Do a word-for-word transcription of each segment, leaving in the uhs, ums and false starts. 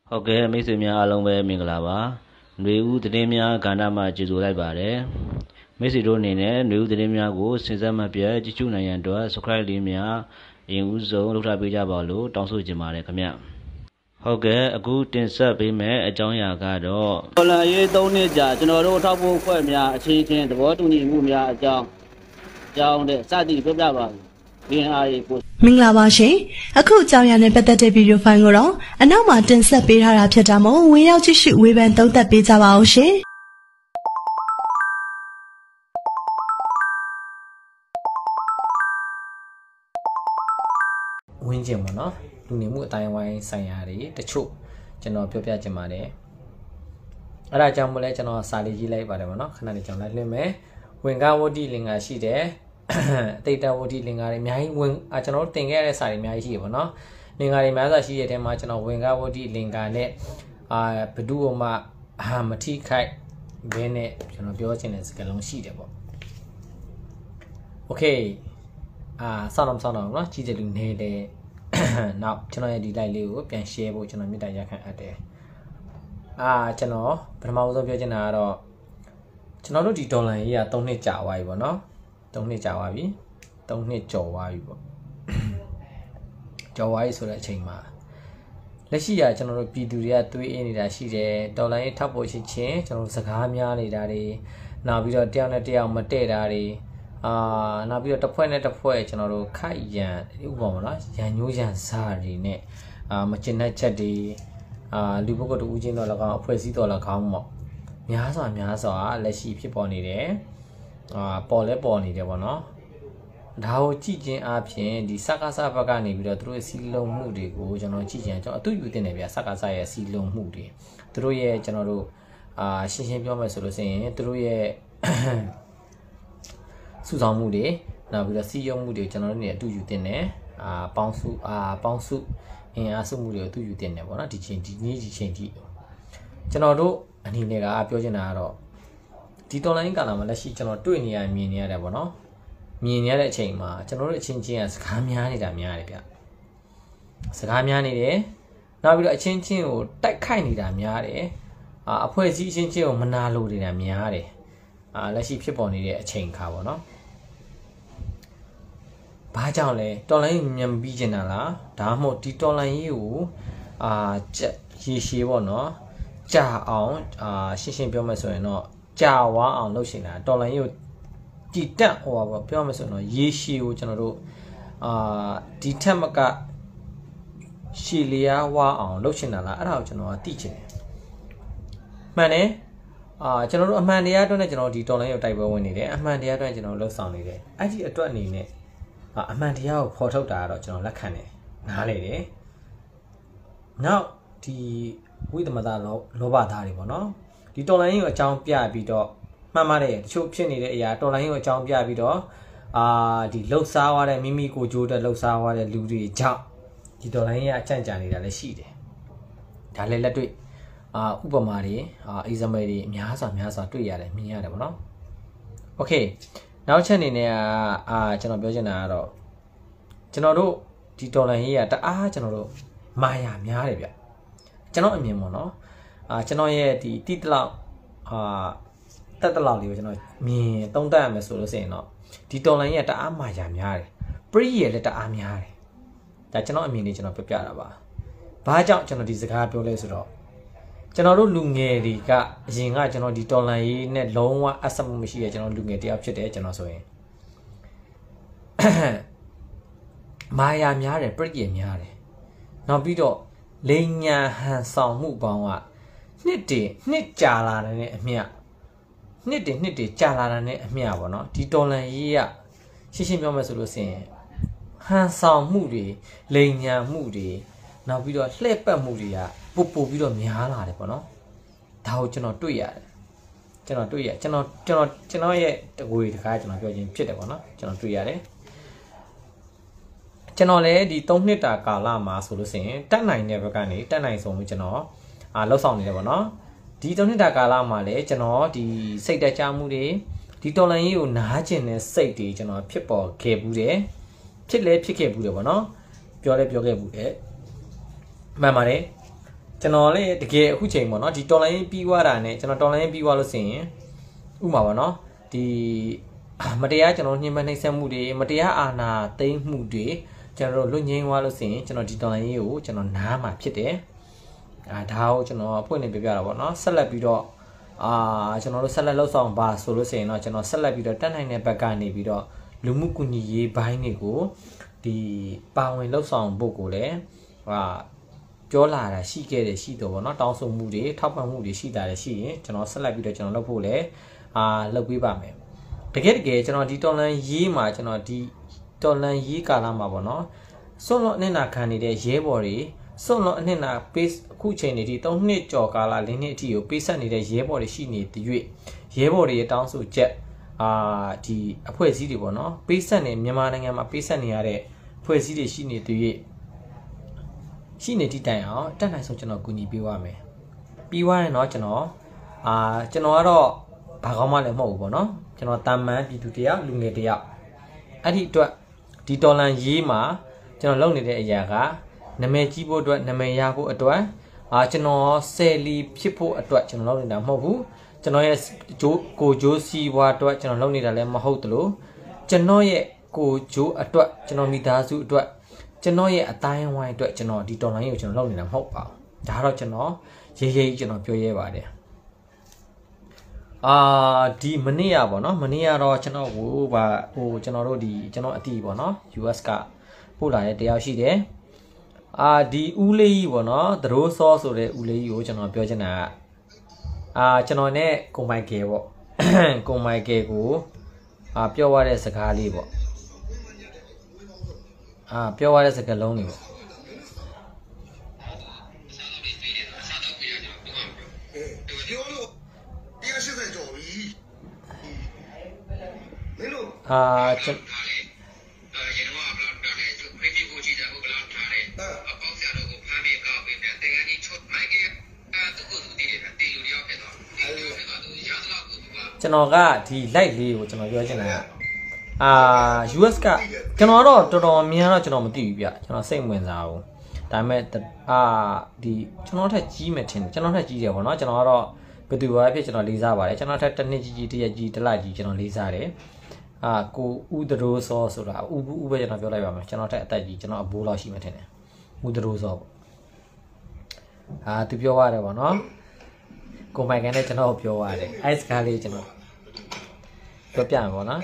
ဟုတ်ကဲ့မိတ်ဆွေများအားလုံးပဲမင်္ဂလာပါຫນွေဦးသတင်းများကဏ္ဍမှာကြိုဆိုလိုက်ပါတယ်မိတ်ဆွေတို့အနေနဲ့ຫນွေဦးသတင်းများကိုစင်စက်မပြတ်ကြည့်ရှုနိုင်ရန်အတွက် subscribe လေးများအရင်ဦးဆုံးလုပ်ထားပေးကြပါလို့တောင်းဆိုချင်ပါတယ်ခင်ဗျဟုတ်ကဲ့အခုတင်ဆက်ပေးမယ့်အကြောင်းအရာကတော့ဒေါ်လာရေးသုံးနှစ်ကြာကျွန်တော်တို့ထောက်ဖို့ဖွဲ့များအချင်းချင်းသဘောတူညီမှုများအကြောင်းအကြောင်းတဲ့စသည်ပြပြပါbienအားကိုမင်္ဂလာပါရှင်အခုအကြောင်းအရာနဲ့ပတ်သက်တဲ့ဗီဒီယိုဖိုင်ကိုတော့အနောက်မှာတင်ဆက်ပေးထားတာဖြစ်တာမို့ဝင်ရောက်ကြည့်ရှုဝေဖန်သုံးသပ်ပေးကြပါအောင်ရှင်ဝင်းကျင်ပေါ့နော်လူနေမှုအတိုင်းဝိုင်းဆိုင်ရာတွေတချို့ကျွန်တော်ပြောပြချင်ပါတယ်အဲ့ဒါကြောင့်မို့လဲကျွန်တော်စာလေးရေးလိုက်ပါတယ်ပေါ့နော်ခဏလေးကျွန်တော်လိုက်လွှင့်မယ်ဝင်ကားဝတ္တိလင်္ကာရှိတယ်အတိတ်တဝတ္တိလင်္ကာတွေအများကြီးဝင်အကျွန်တော်တို့တင်ခဲ့ရတဲ့စာတွေအများကြီးရှိရပါတော့လင်္ကာတွေများစွာရှိတဲ့ထဲမှာကျွန်တော်ဝင်ကားဝတ္တိလင်္ကာနဲ့အာဘဒုဝမအာမတိခိုက်ဘဲနဲ့ကျွန်တော်ပြောချင်တဲ့စကားလုံးရှိတယ်ပေါ့โอเคအာစောင့်တော့စောင့်တော့เนาะကြီးတဲ့လူနေတယ်နောက်ကျွန်တော်ရဲ့ဒီ live လေးကိုပြန် share ဖို့ကျွန်တော်မေတ္တာရပ်ခံအပ်တယ်အာကျွန်တော်ပထမဆုံးပြောချင်တာကတော့ကျွန်တော်တို့ဒီဒေါ်လာကြီးကသုံးနှစ်ကြာသွားပြီပေါ့နော်သုံးနှစ်ကြာသွားပြီသုံးနှစ်ကျော်သွားပြီပေါ့ကျော်သွားပြီဆိုတဲ့အချိန်မှာလက်ရှိကကျွန်တော်တို့ပြည်သူတွေကတွေးအေးနေတာရှိတယ်ဒေါ်လာကြီးထပ်ဖို့ရှိချင်းကျွန်တော်စကားများနေတာတွေနောက်ပြီးတော့တယောက်နဲ့တယောက်မတည့်တာတွေအာနောက်ပြီးတော့တစ်ဖွဲ့နဲ့တစ်ဖွဲ့ကျွန်တော်တို့ခိုက်ရန်ဥပမာနော်ရန်ညိုးရန်စားတွေနဲ့အာမကျင်တဲ့ချက်တွေအာလူပုဂ္ဂိုလ်တူဦးချင်းတော်၎င်းအဖွဲ့အစည်းတော်၎င်းပေါ့များစွာများစွာလက်ရှိဖြစ်ပေါ်နေတယ်အာပေါ်လဲပေါ်နေတယ်ပေါ့နော်ဒါကိုကြည့်ခြင်းအပြင်ဒီစကားစဘက်ကနေပြီးတော့သူတို့ရဲ့စီလုံမှုတွေကိုကျွန်တော်ကြည့်ခြင်းကျွန်တော်အတူယူတင်တယ်ဗျာစကားစရဲ့စီလုံမှုတွေသူတို့ရဲ့ကျွန်တော်တို့အာရှင်းရှင်းပြောမယ်ဆိုလို့ဆိုရင်သူတို့ရဲ့စုဆောင်မှုတွေနောက်ပြီးတော့စီယုံမှုတွေကျွန်တော်တို့နေအတူယူတင်တယ်အာပေါင်းစုအာပေါင်းစုအင်အားစုမှုတွေကိုအတူယူတင်တယ်ပေါ့နော်ဒီချိန်ဒီနေ့ဒီချိန်ထိကျွန်တော်တို့အနေနဲ့ကပြောချင်တာကတော့ဒီတော်လိုင်းကာလမှာလက်ရှိကျွန်တော်တွေ့နေရမြင်နေရတယ်ပေါ့နော်မြင်နေရတဲ့အချိန်မှာကျွန်တော်တို့အချင်းချင်းကစကားများနေတာများတယ်ဗျစကားများနေတယ်နောက်ပြီးတော့အချင်းချင်းကိုတိုက်ခိုက်နေတာများတယ်အာအဖွဲ့အစည်းအချင်းချင်းကိုမနာလိုနေတာများတယ်အာလက်ရှိဖြစ်ပေါ်နေတဲ့အချိန်ခါပေါ့နော်ဘာကြောင့်လဲတော်လိုင်းမြန်ပြီးကျင်တာလားဒါမှမဟုတ်ဒီတော်လိုင်းကြီးကိုအာရေရှည်ပေါ့နော်ကြာအောင်အာရှင်းရှင်းပြောမယ်ဆိုရင်တော့ကြာဝါအောင်လုပ်ရှင်တာတော်လိုင်းကြီးကိုတည်တက်ဟိုပါပြောမယ်ဆိုရင်တော့ရေရှည်ကိုကျွန်တော်တို့အာဒီထက်မကရှည်လျားဝါအောင်လုပ်ရှင်တာလားအဲ့ဒါကိုကျွန်တော်ကသိချင်တယ်မှန်တယ်အာကျွန်တော်တို့အမှန်တရားအတွက်နဲ့ကျွန်တော်ဒီတော်လိုင်းကိုတိုက်ပွဲဝင်နေတယ်အမှန်တရားအတွက်ကျွန်တော်လှုပ်ဆောင်နေတယ်အဲ့ဒီအတွက်အနေနဲ့အမှန်တရားကိုဖော်ထုတ်တာကတော့ကျွန်တော်လက်ခံတယ်နားလေတယ်နောက်ဒီဝိသမတာလောလောဘသားတွေပေါ့နော်ဒီတော်လိုင်းကိုအကြောင်းပြပြီးတော့မှန်ပါတယ်တချို့ဖြစ်နေတဲ့အရာတော်လိုင်းကိုအကြောင်းပြပြီးတော့အာဒီလှုပ်ရှားသွားတဲ့မိမိကိုကြိုးတဲ့လှုပ်ရှားသွားတဲ့လူတွေကြောင့်ဒီတော်လိုင်းရဲ့အကြံကြံနေတာလည်းရှိတယ်ဒါလည်းလက်တွေ့အာဥပမာတွေအာ example တွေအများစွာများစွာတွေ့ရတယ်မြင်ရတယ်ပေါ့နော်โอเคနောက်ချက်အနေနဲ့အာကျွန်တော်ပြောချင်တာကတော့ကျွန်တော်တို့ဒီတော်လိုင်းရေးကတအားကျွန်တော်တို့မာယာများတယ်ဗျကျွန်တော်အမြင်ပေါ့နော်အာကျွန်တော်ရဲ့ဒီတိတလောက်အာတက်တလောက်လေးကိုကျွန်တော်မြင်သုံးသပ်ရမယ်ဆိုလို့ဆိုရင်တော့ဒီတော်လိုင်းရေးကတအားမာယာများတယ်ပရိယေလည်းတအားများတယ်ဒါကျွန်တော်အမြင်လေးကျွန်တော်ပြောပြတာပါဘာကြောင့်ကျွန်တော်ဒီစကားပြောလဲဆိုတော့ကျွန်တော်တို့လူငယ်တွေကအရင်ကကျွန်တော်ဒီတော်လန်ရေးနဲ့လုံးဝအဆက်မှုမရှိတဲ့ကျွန်တော်လူငယ်တယောက်ဖြစ်တယ်ကျွန်တော်ဆိုရင်မာယာများတယ်ပြည့်ရများတယ်နောက်ပြီးတော့လိန်ညာဟန်ဆောင်မှုပေါင်းကနှစ်တည်းနှစ်ကြာလာတဲ့အမျှနှစ်တည်းနှစ်တည်းကြာလာတဲ့အမျှပေါ့နော်ဒီတော်လန်ရေးကရှင်းရှင်းပြောမယ်ဆိုလို့ဆိုရင်ဟန်ဆောင်မှုတွေလိန်ညာမှုတွေနောက်ပြီးတော့လှည့်ပတ်မှုတွေကပို့ပို့ပြီးတော့များလာတယ်ပေါ့နော်ဒါကိုကျွန်တော်တွေ့ရတယ်ကျွန်တော်တွေ့ရကျွန်တော်ကျွန်တော်ကျွန်တော်ရဲ့တကွေတကားကျွန်တော်ပြောချင်းဖြစ်တယ်ပေါ့နော်ကျွန်တော်တွေ့ရတယ်ကျွန်တော်လည်းဒီသုံးနှစ်တာကာလမှာဆိုလို့ရှိရင်တက်နိုင်တဲ့ဘက်ကနေတက်နိုင်ဆုံးလို့ကျွန်တော်အာလှုပ်ဆောင်နေတယ်ပေါ့နော်ဒီသုံးနှစ်တာကာလမှာလည်းကျွန်တော်ဒီစိတ်တကြမှုတွေဒီတော်လိုင်းကြီးကိုနားကျင်တဲ့စိတ်တွေကျွန်တော်ဖြစ်ပေါ်ခဲ့ဘူးတယ်ဖြစ်လဲဖြစ်ခဲ့ဘူးတယ်ပေါ့နော်ပြောလဲပြောခဲ့ဘူးတယ်မှန်ပါတယ်ကျွန်တော်လေတကယ်အခုချိန်ပေါ့နော်ဒီတော်လိုင်းပြီးွားတာနဲ့ကျွန်တော်တော်လိုင်းပြီးွားလို့ဆိုရင်ဥမာပါနော်ဒီမတရားကျွန်တော်ညှဉ်းပန်းနှိပ်စက်မှုတွေမတရားအာဏာသိမ်းမှုတွေကျွန်တော်လွတ်ငင်းသွားလို့ဆိုရင်ကျွန်တော်ဒီတော်လိုင်းရေးကိုကျွန်တော်နားမှာဖြစ်တယ်အာဒါကိုကျွန်တော်ဖွင့်နေပြပြတာပေါ့နော်ဆက်လက်ပြီးတော့အာကျွန်တော်တို့ဆက်လက်လှုပ်ဆောင်ပါဆိုလို့ဆိုရင်တော့ကျွန်တော်ဆက်လက်ပြီးတော့တက်နိုင်တဲ့ဘက်ကနေပြီးတော့လူမှုကူညီရေးဘိုင်းတွေကိုဒီပါဝင်လှုပ်ဆောင်ဖို့ကိုလည်းဟာပြောလာတာရှိခဲ့တယ်ရှိတော့ဗောနော်တောင်းဆိုမှုတွေထောက်ပံ့မှုတွေရှိတာလည်းရှိရင်ကျွန်တော်ဆက်လက်ပြီးတော့ကျွန်တော်လုပ်ဖို့လည်းအာလုပ်ပေးပါမယ်တကယ်တကယ်ကျွန်တော်ဒီတော်လန်ရေးမှာကျွန်တော်ဒီတော်လန်ရေးကာလမှာဗောနော်စွန့်လွတ်အနစ်နာခံနေတဲ့ရဲဘော်တွေစွန့်လွတ်အနစ်နာပေးအခုချိန်နေထိသုံးနှစ်ကျော်ကာလလေးနှစ်အထိကိုပေးဆက်နေတဲ့ရဲဘော်တွေရှိနေတဲ့၍ရဲဘော်တွေရဲ့တောင်းဆိုချက်အာဒီအဖွဲ့အစည်းတွေဗောနော်ပေးဆက်နေမြန်မာနိုင်ငံမှာပေးဆက်နေရတဲ့အဖွဲ့အစည်းတွေရှိနေတဲ့၍ရှိနေတိတိုင်အောင်တက်နိုင်ဆုံးကျွန်တော်ကူညီပေးပါမယ်ပြီးွားရင်တော့ကျွန်တော်အာကျွန်တော်ကတော့ဘာကောင်းမှလည်းမဟုတ်ဘူးပေါ့နော်ကျွန်တော်တာမန်ပြည်သူတယောက်လူငယ်တယောက်အဲ့ဒီအတွက်ဒီတော်လန်ရေးမှာကျွန်တော်လုပ်နေတဲ့အရာကနာမည်ကြီးဖို့အတွက်နာမည်ရဖို့အတွက်အာကျွန်တော်ဆယ်လီဖြစ်ဖို့အတွက်ကျွန်တော်လုပ်နေတာမဟုတ်ဘူးကျွန်တော်ရဲ့ဂျိုးကိုဂျိုးစီဘွားအတွက်ကျွန်တော်လုပ်နေတာလည်းမဟုတ်သလိုကျွန်တော်ရဲ့ကိုဂျိုးအတွက်ကျွန်တော်မိသားစုအတွက်ကျွန်တော်ရဲ့အတိုင်းဝိုင်းအတွက်ကျွန်တော်ဒီတော်လိုင်းကိုကျွန်တော်လုပ်နေတာမဟုတ်ပါဘူးဒါတော့ကျွန်တော်ရေးရေးကျွန်တော်ပြောရဲပါတယ်အာဒီမနေ့ရပါတော့မနေ့ကတော့ကျွန်တော်ဟိုဗာဟိုကျွန်တော်တို့ဒီကျွန်တော်အတီးပေါ့နော် U S ကပို့လာတဲ့တယောက်ရှိတယ်အာဒီဦးလေးကြီးပေါ့နော်သရိုးစောဆိုတဲ့ဦးလေးကြီးကိုကျွန်တော်ပြောချင်တာကအာကျွန်တော်နဲ့ကိုမိုက်ကယ်ပေါ့ကိုမိုက်ကယ်ကိုအာပြောရတဲ့စကားလေးပေါ့အာပြောရတဲ့စကားလုံးတွေပေါ့အာကျွန်ကျွန်တော်ကဒီ light လေးကိုကျွန်တော်ပြောချင်တာအာ U S ကကျွန်တော်တော့တော်တော်များတော့ကျွန်တော်မသိဘူးဗျကျွန်တော်စိတ်ဝင်စားဘူးဒါပေမဲ့အာဒီကျွန်တော်ထက်ကြီးမယ်ထင်တယ်ကျွန်တော်ထက်ကြီးတယ်ပေါ့နော်ကျွန်တော်ကတော့ဘယ်သူပဲဖြစ်ကျွန်တော်လေးစားပါတယ်ကျွန်တော်ထက်တစ်နှစ်ကြီးကြီးတစ်ရက်ကြီးတစ်လကြီးကျွန်တော်လေးစားတယ်အာကိုဦးဒရိုးစောဆိုတာဦးဦးပဲကျွန်တော်ပြောလိုက်ပါမယ်ကျွန်တော်ထက်အသက်ကြီးကျွန်တော်အဘိုးလောက်ရှိမှထင်တယ်ဦးဒရိုးစောပေါ့အာသူပြောရတယ်ပေါ့နော်ကိုမိုင်ကန်နဲ့ကျွန်တော်ပြောရတယ်အဲစကားလေးကျွန်တော်ပြောပြမှာပေါ့နော်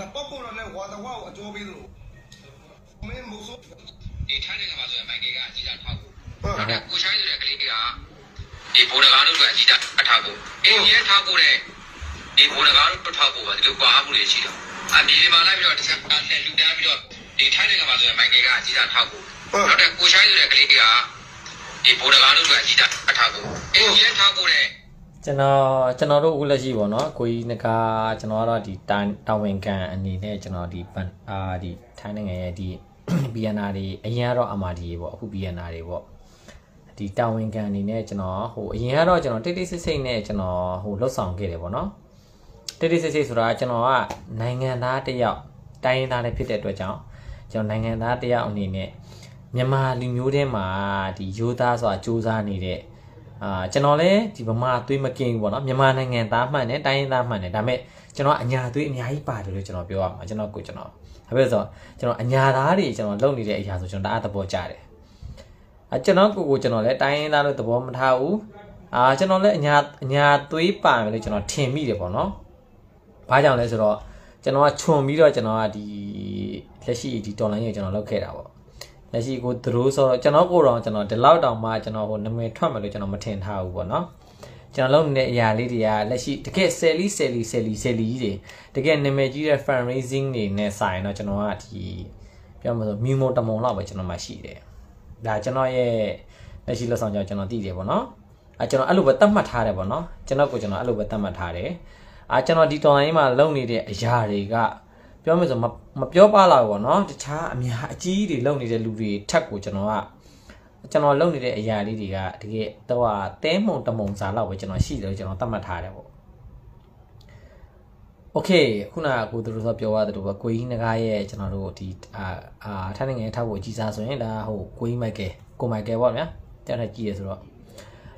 ဒီထိုင်းနိုင်ငံမှာဆိုရင်မိုင်ကေကအကြီးတာထောက်ကိုနောက်တဲ့ကိုချိုင်းဆိုတဲ့ကလေးကဒီဘိုးနဂါတို့ကအကြီးတာအထောက်ကိုအင်းရဲထောက်ကိုတဲ့ဒီဘိုးနဂါတို့ထောက်ကိုပါဒီလိုကွာမှုတွေရှိတယ်အဒီဒီမှာလိုက်ပြီးတော့တစ်ချက်တက်လူတန်းပြီးတော့ဒီထိုင်းနိုင်ငံမှာဆိုရင်မိုင်ကေကအကြီးတာထောက်ကိုနောက်တဲ့ကိုချိုင်းဆိုတဲ့ကလေးကဒီဘိုးနဂါတို့ကအကြီးတာအထောက်ကိုအင်းရဲထောက်ကိုတဲ့ကျွန်တော်ကျွန်တော်တို့ဦးလက်ရှိပေါ့နော်ကိုကြီးနဂါကျွန်တော်ကတော့ဒီတာဝန်ခံအနေနဲ့ကျွန်တော်ဒီအာဒီထိုင်းနိုင်ငံရဲ့ဒီ B N R တွေအရင်ကတော့ M R D တွေပေါ့အခု B N R တွေပေါ့ဒီတာဝန်ခံအနေနဲ့ကျွန်တော်ဟိုအရင်ကတော့ကျွန်တော်တိတ်တိတ်ဆိတ်ဆိတ်နဲ့ကျွန်တော်ဟိုလှုပ်ဆောင်ခဲ့တယ်ပေါ့နော်တိတ်တိတ်ဆိတ်ဆိတ်ဆိုတာကျွန်တော်ကနိုင်ငံသားတယောက်တိုင်းရင်းသားတွေဖြစ်တဲ့အတွက်ကြောင့်ကျွန်တော်နိုင်ငံသားတယောက်အနေနဲ့မြန်မာလူမျိုးထဲမှာဒီရိုးသားဆိုတာစူးစမ်းနေတဲ့အာကျွန်တော်လည်းဒီဗမာသွေးမကင်းဘူးပေါ့နော်မြန်မာနိုင်ငံသားမှန်တယ်တိုင်းရင်းသားမှန်တယ်ဒါပေမဲ့ကျွန်တော်အညာသွေးအများကြီးပါတယ်လို့ကျွန်တော်ပြောရမှာကျွန်တော်ကိုကျွန်တော်ဒါပဲဆိုတော့ကျွန်တော်အညာသားတွေကျွန်တော်လုပ်နေတဲ့အရာဆိုကျွန်တော်တအားသဘောကျတယ်အကျွန်တော်ကိုကိုကျွန်တော်လည်းတိုင်းရင်းသားလို့သဘောမထားဘူးအာကျွန်တော်လည်းအညာအညာသွေးပါမယ်လို့ကျွန်တော်ထင်မိတယ်ပေါ့နော်ဘာကြောင့်လဲဆိုတော့ကျွန်တော်ကခြုံပြီးတော့ကျွန်တော်ကဒီလက်ရှိဒီတော်လိုင်းကိုကျွန်တော်လုပ်ခဲ့တာပေါ့လက်ရှိကိုသရိုးဆိုတော့ကျွန်တော်ကိုတော့ကျွန်တော်ဒီလောက်တောင်မှကျွန်တော်ဟိုနာမည်ထွက်မယ်လို့ကျွန်တော်မထင်ထားဘူးပေါ့နော်ကျွန်တော်လုပ်နေတဲ့အရာလေးတွေကလက်ရှိတကယ် selly selly selly selly ကြီးတွေတကယ်နာမည်ကြီးတဲ့ fundraising တွေနဲ့ဆိုင်တော့ကျွန်တော်ကဒီပြောမှာဆိုမြူမုံတမုံလောက်ပဲကျွန်တော်မှရှိတယ်ဒါကျွန်တော်ရဲ့လက်ရှိလက်ဆောင်ကြောင့်ကျွန်တော်သိတယ်ပေါ့နော်အဲကျွန်တော်အဲ့လိုပဲသတ်မှတ်ထားတယ်ပေါ့နော်ကျွန်တော်ကိုကျွန်တော်အဲ့လိုပဲသတ်မှတ်ထားတယ်အာကျွန်တော်ဒီတော်လိုင်းမှာလုပ်နေတဲ့အရာတွေကပြောမယ်ဆိုမပြောပါလာဘူးပေါ့နော်တခြားအများအကြီးတွေလုပ်နေတဲ့လူတွေထက်ကိုကျွန်တော်ကကျွန်တော်လုပ်နေတဲ့အရာလေးတွေကတကယ်တော့တဲမုံတမုံစာလောက်ပဲကျွန်တော်ရှိတယ်လို့ကျွန်တော်သတ်မှတ်ထားတယ်ပေါ့โอเคခုနကကိုသူတို့ဆိုပြောရတယ်လို့ပဲကိုကြီးနဂါရဲ့ကျွန်တော်တို့ဒီအာအာထိုင်းနိုင်ငံထောက်ဖို့ကြီးစားဆိုရင်ဒါဟိုကိုကြီးမိုက်ကယ်ကိုမိုက်ကယ်ပေါ့ဗျာတက်ထက်ကြီးရဆိုတော့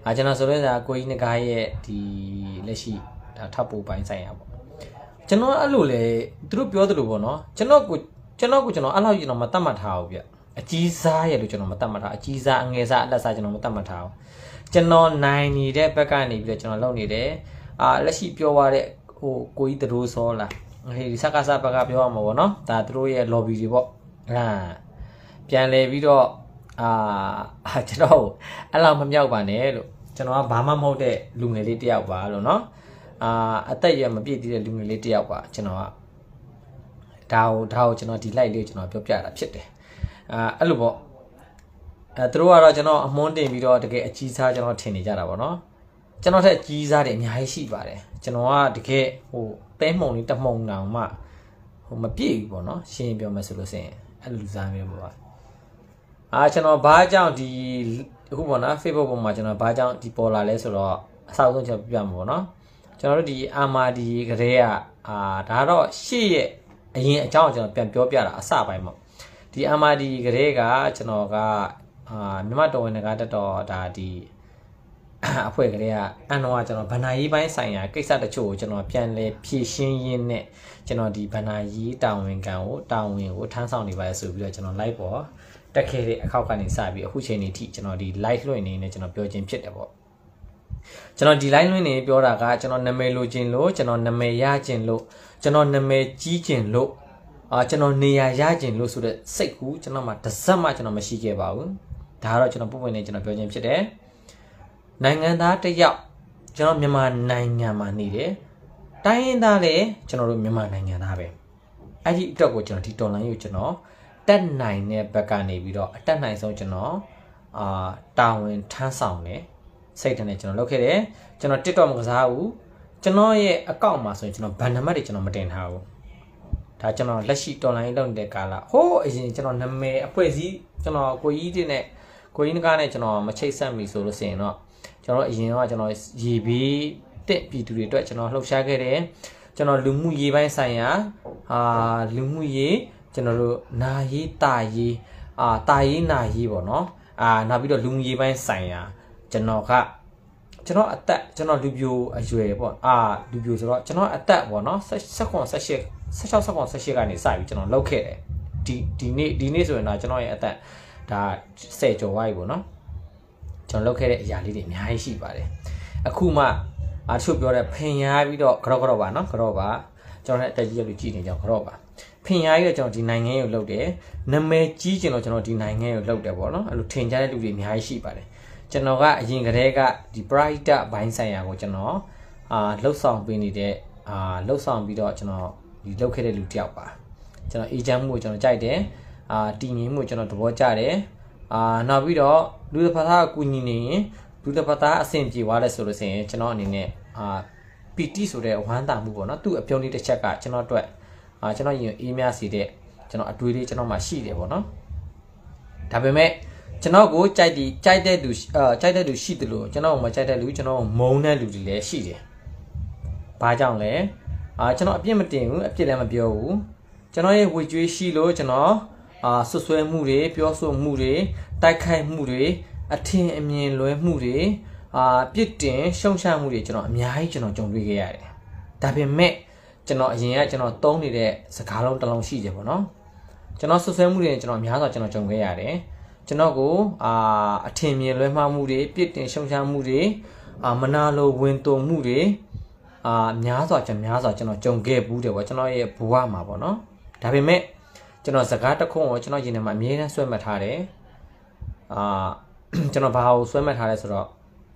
အာကျွန်တော်ဆိုလို့ဆိုတာကိုကြီးနဂါရဲ့ဒီလက်ရှိဒါထပ်ပူပိုင်းဆိုင်ရာပေါ့ကျွန်တော်အဲ့လိုလေသူတို့ပြောသလိုပေါ့နော်ကျွန်တော်ကိုကျွန်တော်ကိုကျွန်တော်အဲ့လောက်ကျွန်တော်မတတ်မှတ်ထားဘူးဗျအကြီးစားရဲ့လို့ကျွန်တော်မတတ်မှတ်ထားအကြီးစားအငယ်စားအလက်စားကျွန်တော်မတတ်မှတ်ထားဘူးကျွန်တော်နိုင်နေတဲ့ဘက်ကနေပြီးတော့ကျွန်တော်လုပ်နေတယ်အာလက်ရှိပြောရတဲ့ဟိုကိုကြီးတို့စောလားဟေးဒီစကားစားဘက်ကပြောရမှာပေါ့နော်ဒါသူတို့ရဲ့ lobby တွေပေါ့အာပြန်လဲပြီးတော့အာကျွန်တော်အဲ့လောက်မမြောက်ပါနဲ့လို့ကျွန်တော်ကဘာမှမဟုတ်တဲ့လူငယ်လေးတယောက်ပါလို့နော်အာအသက်ရမပြည့်သေးတဲ့လူငယ်လေးတယောက်ပါကျွန်တော်ကဒါကိုဒါကိုကျွန်တော်ဒီ live လေးကျွန်တော်ပြောပြတာဖြစ်တယ်အာအဲ့လိုပေါ့အဲသူတို့ကတော့ကျွန်တော်အမွှန်းတင်ပြီးတော့တကယ်အကြီးစားကျွန်တော်ထင်နေကြတာပေါ့နော်ကျွန်တော်ထက်အကြီးစားတယ်အများကြီးရှိပါတယ်ကျွန်တော်ကတကယ်ဟိုတဲမှုံလေးတမှုံတောင်မှဟိုမပြည့်ဘူးပေါ့နော်ရှင်းပြောမယ်ဆိုလို့ဆိုရင်အဲ့လူစားမျိုးပေါ့အာကျွန်တော်ဘာကြောင့်ဒီအခုပေါ့နော် Facebook ပေါ်မှာကျွန်တော်ဘာကြောင့်ဒီပေါ်လာလဲဆိုတော့အဆောက်ဆုံးကျွန်တော်ပြပြမှာပေါ့နော်ကျွန်တော်တို့ဒီအာမာဒီကလေးကအာဒါတော့ရှေ့ရဲ့အရင်အကြောင်းကျွန်တော်ပြန်ပြောပြတာအစပိုင်းပေါ့ဒီအာမာဒီကလေးကကျွန်တော်ကအာမြမတော်ဝင်ကတက်တော့ဒါဒီအဖွဲ့ကလေးကအန်တော့ကျွန်တော်ဗန္နာရေးပိုင်းဆိုင်ရာကိစ္စတချို့ကိုကျွန်တော်ပြန်လဲဖြည့်ရှင်းရင်းနဲ့ကျွန်တော်ဒီဗန္နာရေးတာဝန်ခံကိုတာဝန်ကိုထမ်းဆောင်နေပါလေဆိုပြီးတော့ကျွန်တော် live ပေါ်တက်ခဲ့တဲ့အခောက်ကနေစပြီးအခုချိန်နေထိကျွန်တော်ဒီ live လွှင့်နေနေကျွန်တော်ပြောခြင်းဖြစ်တယ်ပေါ့ကျွန်တော်ဒီ live လွှင့်နေပြောတာကကျွန်တော်နာမည်လိုချင်လို့ကျွန်တော်နာမည်ရချင်လို့ကျွန်တော်နာမည်ကြီးချင်လို့အာကျွန်တော်နေရာရချင်လို့ဆိုတဲ့စိတ်ကူကျွန်တော်မှတစ်စက်မှကျွန်တော်မရှိခဲ့ပါဘူးဒါကတော့ကျွန်တော်ပုံပွင့်နေကျွန်တော်ပြောခြင်းဖြစ်တယ်နိုင်ငံသားတစ်ယောက်ကျွန်တော်မြန်မာနိုင်ငံမှာနေတယ်တိုင်းရင်းသားလည်းကျွန်တော်တို့မြန်မာနိုင်ငံသားပဲအဲ့ဒီအတွက်ကိုကျွန်တော်ဒီတော်လိုင်းကိုကျွန်တော်တက်နိုင်တဲ့ဘက်ကနေပြီးတော့အတက်နိုင်ဆုံးကျွန်တော်အာတာဝန်ထမ်းဆောင်တယ်စိတ်ဓာတ်နဲ့ကျွန်တော်လုပ်ခဲ့တယ်ကျွန်တော် TikTok မကစားဘူးကျွန်တော်ရဲ့အကောင့်မှာဆိုရင်ကျွန်တော်ဘန်နံပါတ်တွေကျွန်တော်မတင်ထားဘူးဒါကျွန်တော်လက်ရှိတော်လိုင်းလုပ်နေတဲ့ကာလဟိုးအရင်ကျွန်တော်နာမည်အဖွဲ့အစည်းကျွန်တော်ကိုကြီးတဲ့နဲ့ကိုကြီးနကားနဲ့ကျွန်တော်မချိတ်ဆက်မိဆိုလို့ဆိုရင်တော့ကျွန်တော်အရင်ကကျွန်တော်ရေဘေးတက်ပြည်သူတွေအတွက်ကျွန်တော်လှုပ်ရှားခဲ့တယ်ကျွန်တော်လူမှုရေးပိုင်းဆိုင်ရာအာလူမှုရေးကျွန်တော်တို့နာရေးတာရေးအာတာရေးနာရေးပေါ့နော်အာနောက်ပြီးတော့လူမှုရေးပိုင်းဆိုင်ရာကျွန်တော်ကကျွန်တော်အသက်ကျွန်တော်လူပြိုအရွယ်ပေါ့အာလူပြိုဆိုတော့ကျွန်တော်အသက်ပေါ့နော်၁၈ ၁၈ ၁၆ ၁၇ ၁၈ကနေစပြီးကျွန်တော်လုပ်ခဲ့တယ်ဒီဒီနေ့ဒီနေ့ဆိုရင်တော့ကျွန်တော်ရဲ့အသက်ဒါဆယ်ကျော်သွားပြီပေါ့နော်ကျွန်တော်လုပ်ခဲ့တဲ့အရာလေးတွေအများကြီးရှိပါတယ်အခုမှအချို့ပြောတဲ့ဖင်ရားပြီးတော့ကြော့ကြော့ပါနော်ကြော့ပါကျွန်တော်လည်းအတက်ကြီးရလို့ကြည်နေကြကြော့ပါဖင်ရားကြီးကကျွန်တော်ဒီနိုင်ငံကိုလုပ်တယ်နာမည်ကြီးကျွန်တော်ကျွန်တော်ဒီနိုင်ငံကိုလုပ်တယ်ပေါ့နော်အဲ့လိုထင်ရှားတဲ့လူတွေအများကြီးရှိပါတယ်ကျွန်တော်ကအရင်ကတည်းကဒီ pride ဘိုင်းဆိုင်ရာကိုကျွန်တော်အာလှုပ်ဆောင်ပေးနေတဲ့အာလှုပ်ဆောင်ပြီးတော့ကျွန်တော်ဒီလုပ်ခဲ့တဲ့လူတစ်ယောက်ပါကျွန်တော်အေဂျင့်မှုကိုကျွန်တော်ကြိုက်တယ်အာတည်ငြိမ်မှုကိုကျွန်တော်သဘောကျတယ်အာနောက်ပြီးတော့လူတစ်ဖက်သားအကူညီနေရင်လူတစ်ဖက်သားအဆင်ပြေသွားလဲဆိုလို့ဆိုရင်ကျွန်တော်အနေနဲ့အာပီတီဆိုတဲ့ဝမ်းသာမှုပေါ့နော်သူ့အပြုံးလေးတစ်ချက်ကကျွန်တော်အတွက်အာကျွန်တော်ရင်အေးမြစီတဲ့ကျွန်တော်အတွေးလေးကျွန်တော်မှရှိတယ်ပေါ့နော်ဒါပေမဲ့ကျွန်တော်ကိုကြိုက်ဒီကြိုက်တဲ့လူအာကြိုက်တဲ့လူရှိတယ်လို့ကျွန်တော်မကြိုက်တဲ့လူကျွန်တော်မုန်းတဲ့လူတွေလည်းရှိတယ်ဘာကြောင့်လဲအာကျွန်တော်အပြစ်မတင်ဘူးအပြစ်လည်းမပြောဘူးကျွန်တော်ရဲ့ဝေကျွေးရှိလို့ကျွန်တော်အာဆွဆွဲမှုတွေပြောဆိုမှုတွေတိုက်ခိုက်မှုတွေအထင်အမြင်လွဲမှုတွေအာပြစ်တင်ရှုံချမှုတွေကျွန်တော်အများကြီးကျွန်တော်ကြုံတွေ့ခဲ့ရတယ်ဒါပေမဲ့ကျွန်တော်အရင်ကကျွန်တော်သုံးနေတဲ့စကားလုံးတစ်လုံးရှိတယ်ပေါ့နော်ကျွန်တော်ဆွဆွဲမှုတွေကျွန်တော်အများစွာကျွန်တော်ကြုံခဲ့ရတယ်ကျွန်တော်ကိုအာအထင်မြင်လွဲမှားမှုတွေပြစ်တင်ရှုံချမှုတွေအာမနာလိုဝင်တုံမှုတွေအာများစွာကျွန်များစွာကျွန်တော်ကြုံခဲ့ဘူးတယ်ပေါ့ကျွန်တော်ရဲ့ဘဝမှာပေါ့နော်ဒါပေမဲ့ကျွန်တော်စကားတစ်ခုကိုကျွန်တော်ရင်ထဲမှာအမြဲတမ်းဆွဲမှတ်ထားတယ်အာကျွန်တော်ဘာကိုဆွဲမှတ်ထားလဲဆိုတော့